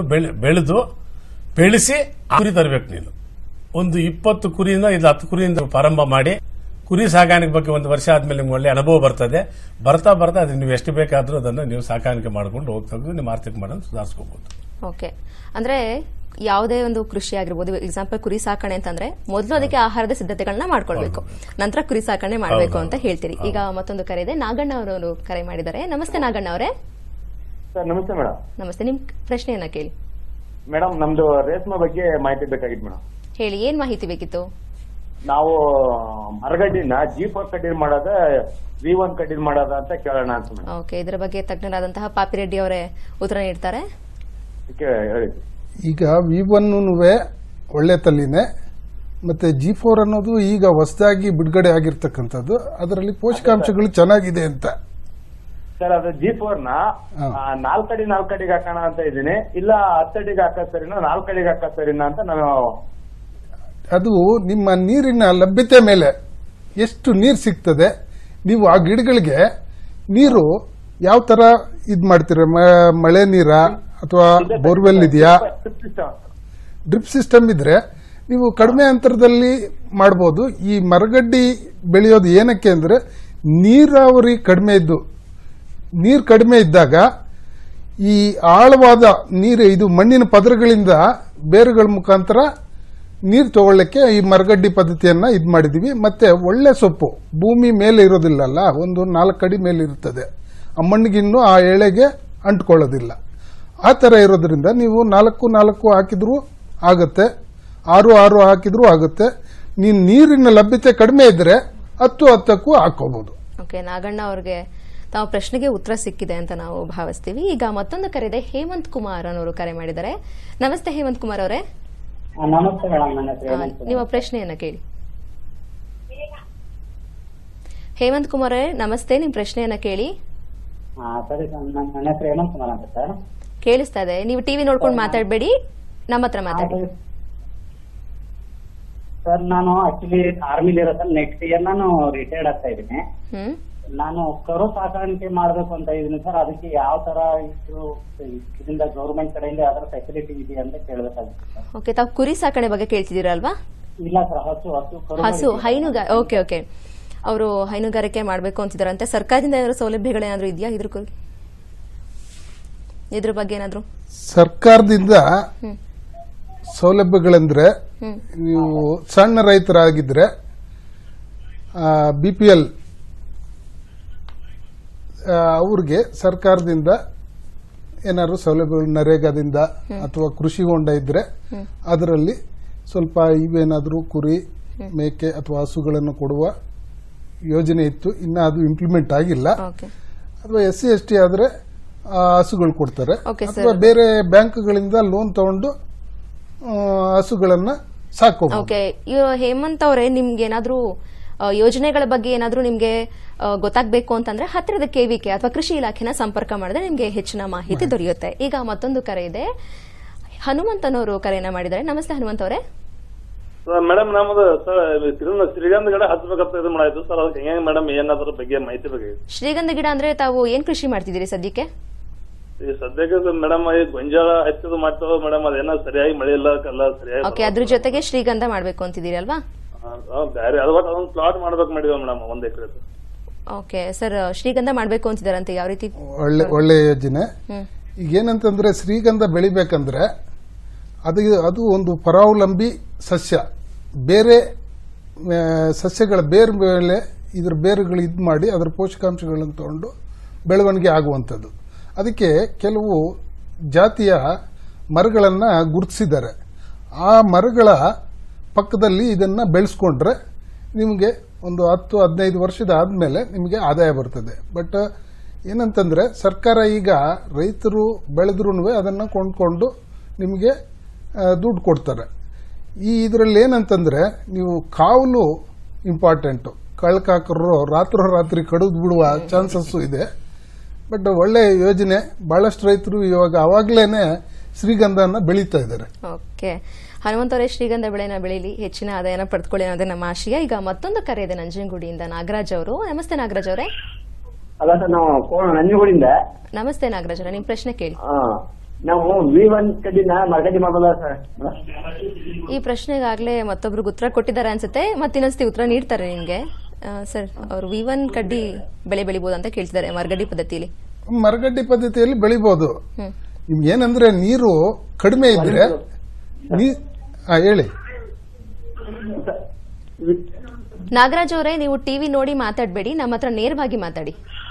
ಬೆಳೆಸಿ ಕುರಿ ತರಬೇಕು. ನೀನು ಒಂದು 20 ಕುರಿಯಿಂದ 10 ಕುರಿಯಿಂದ ಪ್ರಾರಂಭ ಮಾಡಿ ಕುರಿ ಸಾಕಾಣಿಕೆ ಬಗ್ಗೆ 1 ವರ್ಷ ಆದ್ಮೇಲೆ ನಿಮ್ಗೆ ಒಳ್ಳೆ ಅನುಭವ ಬರ್ತದೆ. ಬರ್ತಾ ಅದನ್ನ ನೀವು ಎಷ್ಟು ಬೇಕಾದ್ರೂ ಅದನ್ನು ನೀವು ಸಾಕಾಣಿಕೆ ಮಾಡ್ಕೊಂಡು ಹೋಗ್ತಾ ನಿಮ್ಮ ಆರ್ಥಿಕ ಮಾಡೋದು ಸುಧಾರಿಸ್ಕೋಬಹುದು. ಓಕೆ, ಅಂದ್ರೆ ಯಾವುದೇ ಒಂದು ಕೃಷಿ ಆಗಿರ್ಬೋದು, ಎಕ್ಸಾಂಪಲ್ ಕುರಿ ಸಾಕಣೆ ಅಂತಂದ್ರೆ ಮೊದಲು ಅದಕ್ಕೆ ಆಹಾರದ ಸಿದ್ಧತೆಗಳನ್ನ ಮಾಡ್ಕೊಳ್ಬೇಕು, ನಂತರ ಕುರಿ ಸಾಕಣೆ ಮಾಡಬೇಕು ಅಂತ ಹೇಳ್ತೀರಿ. ಈಗ ಮತ್ತೊಂದು ಕರೆ ಇದೆ. ನಾಗಣ್ಣ ಅವರು ಕರೆ ಮಾಡಿದ್ದಾರೆ. ನಮಸ್ತೆ ನಾಗಣ್ಣ ಅವರೇ. ಸರ್ ನಮಸ್ತೆ ಮೇಡಮ್. ನಮಸ್ತೆ, ನಿಮ್ ಪ್ರಶ್ನೆಯನ್ನ ಕೇಳಿ. ಮೇಡಮ್, ನಮ್ದು ರೇಷ್ಮೆ ಬಗ್ಗೆ ಮಾಹಿತಿ ಬೇಕಾಗಿತ್ತು ಮೇಡಮ್. ಹೇಳಿ, ಏನ್ ಮಾಹಿತಿ ಬೇಕಿತ್ತು? ನಾವು ಮರಗಡ್ಡಿನ G4 ಕಡ್ಡಿಲ್ ಮಾಡೋದ, V1 ಕಡ್ಡಿಲ್ ಮಾಡೋದ ಅಂತ ಕೇಳೋಣ ಅಂತ ಮೇಡಮ್. ಓಕೆ, ಇದರ ಬಗ್ಗೆ ತಜ್ಞರಾದಂತಹ ಪಾಪಿರೆಡ್ಡಿ ಅವರೇ ಉತ್ತರ ನೀಡ್ತಾರೆ. ಹೇಳಿ. ಈಗ V1 ಒಳ್ಳೆ ತಳಿನೇ, ಮತ್ತೆ G4 ಅನ್ನೋದು ಈಗ ಹೊಸದಾಗಿ ಬಿಡುಗಡೆ ಆಗಿರ್ತಕ್ಕಂಥದ್ದು. ಅದರಲ್ಲಿ ಪೋಷಕಾಂಶಗಳು ಚೆನ್ನಾಗಿದೆ ಅಂತ. ಸರ್, ಅದು G4 4 ಅಡಿಗೆ ಹಾಕೋಣ ಅಂತ ಇದ್ದೀನಿ. ಇಲ್ಲ 10 ಅಡಿಗೆ ಹಾಕೋದ್ ಸರಿನಾ, 4 ಅಡಿಗೆ ಹಾಕೋದ್ ಸರಿನಾ ಅಂತ ನಾನು. ಅದು ನಿಮ್ಮ ನೀರಿನ ಲಭ್ಯತೆ ಮೇಲೆ, ಎಷ್ಟು ನೀರು ಸಿಗ್ತದೆ, ನೀವು ಆ ಗಿಡಗಳಿಗೆ ನೀರು ಯಾವ ತರ ಇದ್ ಮಾಡ್ತೀರ, ಮಳೆ ನೀರ ಅಥವಾ ಬೋರ್ವೆಲ್ ಇದೆಯಾ? ಡ್ರಿಪ್ ಸಿಸ್ಟಮ್ ಇದ್ರೆ ನೀವು ಕಡಿಮೆ ಅಂತರದಲ್ಲಿ ಮಾಡಬಹುದು. ಈ ಮರಗಡ್ಡಿ ಬೆಳೆಯೋದು ಏನಕ್ಕೆ ಅಂದ್ರೆ ನೀರಾವರಿ ಕಡಿಮೆ ಇದ್ದು, ನೀರು ಕಡಿಮೆ ಇದ್ದಾಗ ಈ ಆಳವಾದ ನೀರು, ಇದು ಮಣ್ಣಿನ ಪದರಗಳಿಂದ ಬೇರುಗಳ ಮುಖಾಂತರ ನೀರು ತಗೊಳ್ಳಿಕ್ಕೆ ಈ ಮರಗಡ್ಡಿ ಪದ್ಧತಿಯನ್ನ ಇದ್ ಮಾಡಿದೀವಿ. ಮತ್ತೆ ಒಳ್ಳೆ ಸೊಪ್ಪು ಭೂಮಿ ಮೇಲೆ ಇರೋದಿಲ್ಲಲ್ಲ, ಒಂದು 4 ಅಡಿ ಮೇಲೆ ಇರ್ತದೆ, ಆ ಮಣ್ಣಿಗಿನ್ನು ಆ ಎಳೆಗೆ ಅಂಟ್ಕೊಳ್ಳೋದಿಲ್ಲ. ಆ ತರ ಇರೋದ್ರಿಂದ ನೀವು 4 ಹಾಕಿದ್ರು ಆಗತ್ತೆ, 6 ಹಾಕಿದ್ರು ಆಗುತ್ತೆ. ನೀರಿನ ಲಭ್ಯತೆ ಕಡಿಮೆ ಇದ್ರೆ 10 ಹಾಕೋಬಹುದು. ಓಕೆ, ನಾಗಣ್ಣ ಅವ್ರಿಗೆ ತಾವು ಪ್ರಶ್ನೆಗೆ ಉತ್ತರ ಸಿಕ್ಕಿದೆ ಅಂತ ನಾವು ಭಾವಿಸ್ತೀವಿ. ಈಗ ಮತ್ತೊಂದು ಕರೆ ಇದೆ. ಹೇಮಂತ್ ಕುಮಾರ್ ಅನ್ನೋರು ಕರೆ ಮಾಡಿದ್ದಾರೆ. ನಮಸ್ತೆ ಹೇಮಂತ್ ಕುಮಾರ್ ಅವರೇ. ನಮಸ್ತೆ ಮೇಡಮ್. ನಿಮ್ಮ ಪ್ರಶ್ನೆಯನ್ನ ಕೇಳಿ. ಹೇಮಂತ್ ಕುಮಾರ್ ಅವರೇ ನಮಸ್ತೆ, ನಿಮ್ ಪ್ರಶ್ನೆಯನ್ನ ಕೇಳಿ. ಸರಿ ಸರ್, ನನ್ನ ಹೆಸರು ಹೇಮಂತ್ ಕುಮಾರ್ ಅಂತ ಸರ್. ಕೇಳಿಸ್ತಾ ಇದೆ. ನೀವು ಟಿವಿ ನೋಡ್ಕೊಂಡು ಮಾತಾಡಬೇಡಿ, ನಮ್ಮ ಹತ್ರ ಮಾತಾಡಿ. ಸರ್, ನಾನು ಆಕ್ಚುಲಿ ಆರ್ಮಿಲಿ ಇರೋ ಸರ್, ನೆಕ್ಸ್ಟ್ ಇಯರ್ ನಾನು ರಿಟೈರ್ಡ್ ಆಗ್ತಾ ಇದ್ದೀನಿ. ನಾನು ಕರು ಸಾಕಾಣಿಕೆ ಮಾಡ್ಬೇಕು ಅಂತ ಇದ್ದೀನಿ ಸರ್. ಅದಕ್ಕೆ ಯಾವ ತರ ಇದರಿಂದ ಗೌರ್ಮೆಂಟ್ ಕಡೆಯಿಂದ ಯಾವ ತರ ಫೆಸಿಲಿಟಿ ಇದೆ ಅಂತ ಕೇಳಬೇಕಾಗಿತ್ತು. ಓಕೆ, ತಾವು ಕುರಿ ಸಾಕಣೆ ಬಗ್ಗೆ ಕೇಳ್ತಿದ್ದೀರಲ್ವಾ? ಇಲ್ಲ ಸರ್, ಹಸು ಹೈನುಗಾರಿಕೆ. ಓಕೆ ಓಕೆ, ಅವರು ಹೈನುಗಾರಿಕೆ ಮಾಡಬೇಕು ಅಂತಿದಾರಂತೆ. ಸರ್ಕಾರದಿಂದ ಏನಾದ್ರು ಸೌಲಭ್ಯಗಳೇನಾದ್ರು ಇದೆಯಾ ಇದ್ರ ಬಗ್ಗೆ ಏನಾದ್ರು? ಸರ್ಕಾರದಿಂದ ಸೌಲಭ್ಯಗಳಂದ್ರೆ ನೀವು ಸಣ್ಣ ರೈತರಾಗಿದ್ರೆ BPL ಅವ್ರಿಗೆ ಸರ್ಕಾರದಿಂದ ಏನಾದ್ರು ಸೌಲಭ್ಯಗಳು, ನರೇಗಾದಿಂದ ಅಥವಾ ಕೃಷಿ ಹೊಂಡ ಇದ್ರೆ ಅದರಲ್ಲಿ ಸ್ವಲ್ಪ ಇವೇನಾದ್ರೂ ಕುರಿ, ಮೇಕೆ ಅಥವಾ ಹಸುಗಳನ್ನು ಕೊಡುವ ಯೋಜನೆ ಇತ್ತು. ಇನ್ನ ಅದು ಇಂಪ್ಲಿಮೆಂಟ್ ಆಗಿಲ್ಲ. ಅಥವಾ SC ST ಆದ್ರೆ ಹಸುಗಳು ಕೊಡ್ತಾರೆ, ಅಥವಾ ಬೇರೆ ಬ್ಯಾಂಕ್ಗಳಿಂದ ಲೋನ್ ತಗೊಂಡು ಹಸುಗಳನ್ನ ಸಾಕೋಬಹುದು. ಓಕೆ, ಹೇಮಂತ್ ಅವರೇ, ನಿಮ್ಗೆ ಏನಾದ್ರೂ ಯೋಜನೆಗಳ ಬಗ್ಗೆ ಏನಾದ್ರೂ ನಿಮ್ಗೆ ಗೊತ್ತಾಗಬೇಕು ಅಂತಂದ್ರೆ ಹತ್ತಿರದ KVK ಅಥವಾ ಕೃಷಿ ಇಲಾಖೆನ ಸಂಪರ್ಕ ಮಾಡಿದ್ರೆ ನಿಮ್ಗೆ ಹೆಚ್ಚಿನ ಮಾಹಿತಿ ದೊರೆಯುತ್ತೆ. ಈಗ ಮತ್ತೊಂದು ಕರೆ ಇದೆ. ಹನುಮಂತನವರು ಕರೆಯನ್ನ ಮಾಡಿದ್ದಾರೆ. ನಮಸ್ತೆ ಹನುಮಂತ್ ಅವರೇ. ಮೇಡಮ್, ನಮ್ಮದು ಶ್ರೀಗಂಧ ಗಿಡ ಹಚ್ಚಬೇಕಂತ ಇದು ಮಾಡಾಯ್ತು ಸರ್. ಅದಕ್ಕೆ ಹೆಂಗೆ ಮೇಡಮ್, ಏನಾದ್ರ ಬಗ್ಗೆ ಮಾಹಿತಿ ಬೇಕಾಗಿತ್ತು. ಶ್ರೀಗಂಧ ಗಿಡ ಅಂದ್ರೆ ತಾವು ಏನ್ ಕೃಷಿ ಮಾಡ್ತಿದ್ದೀರಿ ಸದ್ಯಕ್ಕೆ? ಈ ಸದ್ಯಕ್ಕೆ ಮೇಡಮ್ ಈ ಗೊಂಜಾಳ ಹಚ್ಚದು ಮಾಡ್ತಾವ ಮೇಡಮ್, ಅದೇನೋ ಸರಿಯಾಗಿ ಮಳೆ ಇಲ್ಲ ಸರಿಯಾಗಿ. ಓಕೆ, ಅದ್ರ ಜೊತೆಗೆ ಶ್ರೀಗಂಧ ಮಾಡ್ಬೇಕು ಅಂತಿದ್ದೀರಿ ಅಲ್ವಾ? ಬೇರೆ ಅದೊಂದು ಪ್ಲಾಟ್ ಮಾಡ್ಬೇಕು ಮಾಡಿದ್ವಿ ಮೇಡಮ್, 1 ಎಕರೆ. ಓಕೆ ಸರ್, ಶ್ರೀಗಂಧ ಮಾಡ್ಬೇಕು ಅಂತಿದಾರಂತೆ. ಯಾವ ರೀತಿ? ಒಳ್ಳೆ ಯೋಜನೆ. ಈಗ ಏನಂತಂದ್ರೆ ಶ್ರೀಗಂಧ ಬೆಳಿಬೇಕಂದ್ರೆ ಅದು ಒಂದು ಪರಾವಲಂಬಿ ಸಸ್ಯ. ಬೇರೆ ಸಸ್ಯಗಳ ಬೇರೆ ಮೇಲೆ ಇದರ ಬೇರುಗಳು ಇದು ಮಾಡಿ ಅದರ ಪೋಷಕಾಂಶಗಳನ್ನು ತಗೊಂಡು ಬೆಳವಣಿಗೆ ಆಗುವಂಥದ್ದು. ಅದಕ್ಕೆ ಕೆಲವು ಜಾತಿಯ ಮರಗಳನ್ನು ಗುರುತಿಸಿದ್ದಾರೆ. ಆ ಮರಗಳ ಪಕ್ಕದಲ್ಲಿ ಇದನ್ನು ಬೆಳೆಸ್ಕೊಂಡ್ರೆ ನಿಮಗೆ ಒಂದು 10-15 ವರ್ಷದ ಆದಮೇಲೆ ನಿಮಗೆ ಆದಾಯ ಬರ್ತದೆ. ಬಟ್ ಏನಂತಂದ್ರೆ ಸರ್ಕಾರ ಈಗ ರೈತರು ಬೆಳೆದ್ರೂ ಅದನ್ನು ಕೊಂಡ್ಕೊಂಡು ನಿಮಗೆ ದುಡ್ಡು ಕೊಡ್ತಾರೆ. ಇದರಲ್ಲಿ ಏನಂತಂದ್ರೆ ನೀವು ಕಾವಲು ಇಂಪಾರ್ಟೆಂಟು. ಕಳ್ಕಾಕರು ರಾತ್ರಿ ಕಡಿದು ಬಿಡುವ ಚಾನ್ಸಸ್ಸು ಇದೆ. ಬಟ್ ಒಳ್ಳೆ ಯೋಜನೆ. ಬಹಳಷ್ಟು ರೈತರು ಇವಾಗ ಅವಾಗ್ಲೇನೆ ಶ್ರೀಗಂಧನ ಬೆಳೀತಾ ಇದ್ದಾರೆ. ಓಕೆ, ಹನುಮಂತವರೇ, ಶ್ರೀಗಂಧ ಬೆಳೆನ ಬೆಳೀಲಿ, ಹೆಚ್ಚಿನ ಆದಾಯನ ಪಡೆದುಕೊಳ್ಳಿ ಅನ್ನೋದೇ ನಮ್ಮ ಆಶಯ. ಈಗ ಮತ್ತೊಂದು ಕರೆ ಇದೆ ನಂಜನಗೂಡಿಯಿಂದ, ನಾಗರಾಜ್ ಅವರು. ನಮಸ್ತೆ ನಾಗರಾಜ್ ಅವರೇ. ಅಲ್ಲ ಸರ್, ನಾವು ನಂಜನಗೂಡಿಂದ. ನಮಸ್ತೆ ನಾಗರಾಜ್ ಅವರೇ, ನಿಮ್ ಪ್ರಶ್ನೆ ಕೇಳಿ. ನಾವು V1 ಕಡ್ಡಿನ ಮರಗಡ್ಡಿ ಮಾಡಬಹುದಾ ಸರ್? ಈ ಪ್ರಶ್ನೆಗಾಗ್ಲೇ ಮತ್ತೊಬ್ರು ಉತ್ತರ ಕೊಟ್ಟಿದ್ದಾರೆ ಅನ್ಸುತ್ತೆ, ಮತ್ತಿನ್ನೊಂದ್ಸತಿ ಉತ್ತರ ನೀಡ್ತಾರೆ ನಿಮ್ಗೆ. ಸರ್, ಅವರು V1 ಕಡ್ಡಿ ಬೆಳೆ ಬೆಳಿಬಹುದು ಅಂತ ಕೇಳ್ತಿದ್ದಾರೆ ಮರಗಡ್ಡಿ ಪದ್ಧತಿಯಲ್ಲಿ. ಮರಗಡ್ಡಿ ಪದ್ಧತಿಯಲ್ಲಿ ಬೆಳಿಬಹುದು. ನಿಮ್ಗೆ ಏನಂದ್ರೆ ನೀರು ಕಡಿಮೆ ಇದ್ರೆ ಹೇಳಿ. ನಾಗರಾಜ್ ಅವರೇ, ನೀವು ಟಿವಿ ನೋಡಿ ಮಾತಾಡಬೇಡಿ, ನಮ್ಮ ಹತ್ರ ನೇರವಾಗಿ ಮಾತಾಡಿ.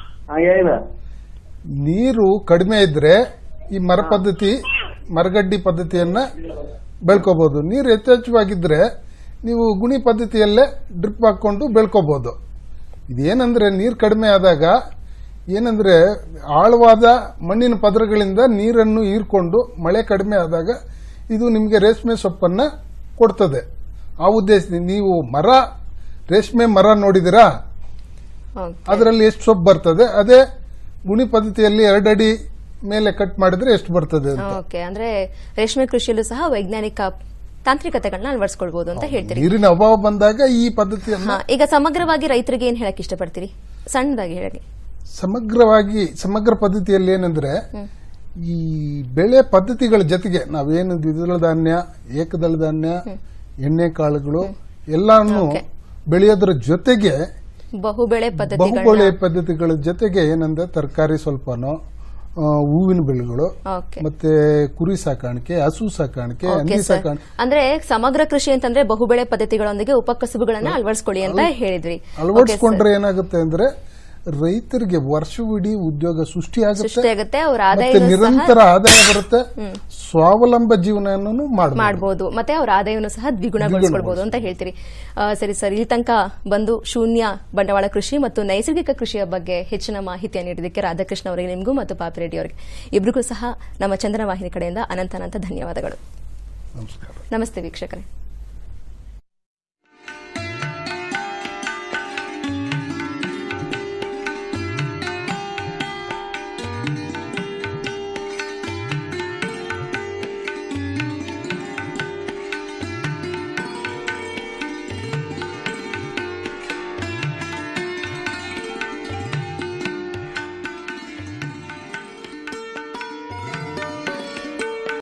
ನೀರು ಕಡಿಮೆ ಇದ್ರೆ ಈ ಮರಗಡ್ಡಿ ಪದ್ಧತಿಯನ್ನ ಬೆಳ್ಕೋಬಹುದು. ನೀರು ಯಥೇಚ್ಛವಾಗಿದ್ರೆ ನೀವು ಗುಣಿ ಪದ್ಧತಿಯಲ್ಲೇ ಡ್ರಿಪ್ ಹಾಕೊಂಡು ಬೆಳ್ಕೋಬಹುದು. ಇದೇನಂದ್ರೆ ನೀರು ಕಡಿಮೆ ಆದಾಗ ಏನಂದ್ರೆ ಆಳವಾದ ಮಣ್ಣಿನ ಪದರಗಳಿಂದ ನೀರನ್ನು ಹೀರ್ಕೊಂಡು ಮಳೆ ಕಡಿಮೆ ಆದಾಗ ಇದು ನಿಮಗೆ ರೇಷ್ಮೆ ಸೊಪ್ಪನ್ನ ಕೊಡ್ತದೆ. ಆ ಉದ್ದೇಶದಿಂದ ನೀವು ರೇಷ್ಮೆ ಮರ ನೋಡಿದಿರಾ, ಅದರಲ್ಲಿ ಎಷ್ಟು ಸೊಪ್ಪು ಬರ್ತದೆ, ಅದೇ ಗುಣಿ ಪದ್ಧತಿಯಲ್ಲಿ 2 ಅಡಿ ಮೇಲೆ ಕಟ್ ಮಾಡಿದ್ರೆ ಎಷ್ಟು ಬರ್ತದೆ ಅಂತ. ಓಕೆ, ಅಂದ್ರೆ ರೇಷ್ಮೆ ಕೃಷಿಯಲ್ಲೂ ಸಹ ವೈಜ್ಞಾನಿಕ ತಾಂತ್ರಿಕತೆಗಳನ್ನ ಅಳವಡಿಸಿಕೊಳ್ಬಹುದು ಅಂತ ಹೇಳ್ತೀರಿ. ನೀರಿನ ಅಭಾವ ಬಂದಾಗ ಈ ಪದ್ಧತಿಯನ್ನ. ಈಗ ಸಮಗ್ರವಾಗಿ ರೈತರಿಗೆ ಏನ್ ಹೇಳಕ್ ಇಷ್ಟಪಡ್ತೀರಿ? ಸಣ್ಣದಾಗಿ ಹೇಳಿ. ಸಮಗ್ರ ಪದ್ಧತಿಯಲ್ಲಿ ಏನಂದ್ರೆ ಈ ಬೆಳೆ ಪದ್ಧತಿಗಳ ಜೊತೆಗೆ ನಾವೇನು ದ್ವಿದಳ ಧಾನ್ಯ, ಏಕದಳ ಧಾನ್ಯ, ಎಣ್ಣೆ ಕಾಳುಗಳು ಎಲ್ಲಾನು ಬೆಳೆಯೋದ್ರ ಜೊತೆಗೆ ಬಹುಬೆಳೆ ಪದ್ಧತಿಗಳ ಜೊತೆಗೆ ಏನಂದ್ರೆ ತರಕಾರಿ ಸ್ವಲ್ಪನೋ, ಹೂವಿನ ಬೆಳೆಗಳು, ಮತ್ತೆ ಕುರಿ ಸಾಕಾಣಿಕೆ, ಹಸು ಸಾಕಾಣಿಕೆ, ಹಂದಿ ಸಾಕಾಣಿಕೆ. ಅಂದ್ರೆ ಸಮಗ್ರ ಕೃಷಿ ಅಂತಂದ್ರೆ ಬಹುಬೆಳೆ ಪದ್ಧತಿಗಳೊಂದಿಗೆ ಉಪಕಸುಬುಗಳನ್ನ ಅಳವಡಿಸಿಕೊಳ್ಳಿ ಅಂತ ಹೇಳಿದ್ರಿ. ಅಳವಡಿಸಿಕೊಂಡ್ರೆ ಏನಾಗುತ್ತೆ ಅಂದ್ರೆ ರೈತರಿಗೆ ವರ್ಷವಿಡೀ ಉದ್ಯೋಗ ಸೃಷ್ಟಿಯಾಗುತ್ತೆ, ಅವರ ಆದಾಯ ನಿರಂತರ ಆದಾಯ ಬರುತ್ತೆ, ಸ್ವಾವಲಂಬ ಜೀವನವನ್ನು ಮಾಡಬಹುದು, ಮತ್ತೆ ಅವರ ಆದಾಯವನ್ನು ಸಹ ದ್ವಿಗುಣಗೊಳಿಸಿಕೊಳ್ಬಹುದು ಅಂತ ಹೇಳ್ತೀರಿ. ಸರಿ ಸರ್, ಇಲ್ಲಿ ತನಕ ಬಂದು ಶೂನ್ಯ ಬಂಡವಾಳ ಕೃಷಿ ಮತ್ತು ನೈಸರ್ಗಿಕ ಕೃಷಿಯ ಬಗ್ಗೆ ಹೆಚ್ಚಿನ ಮಾಹಿತಿಯನ್ನು ನೀಡಿದ್ದಕ್ಕೆ ರಾಧಾಕೃಷ್ಣ ಅವರಿಗೆ, ನಿಮಗೂ ಮತ್ತು ಪಾಪಿರೆಡ್ಡಿ ಅವರಿಗೆ ಇಬ್ಬರಿಗೂ ಸಹ ನಮ್ಮ ಚಂದನ ವಾಹಿನಿ ಕಡೆಯಿಂದ ಅನಂತ ಧನ್ಯವಾದಗಳು. ನಮಸ್ಕಾರ. ನಮಸ್ತೆ ವೀಕ್ಷಕರೇ.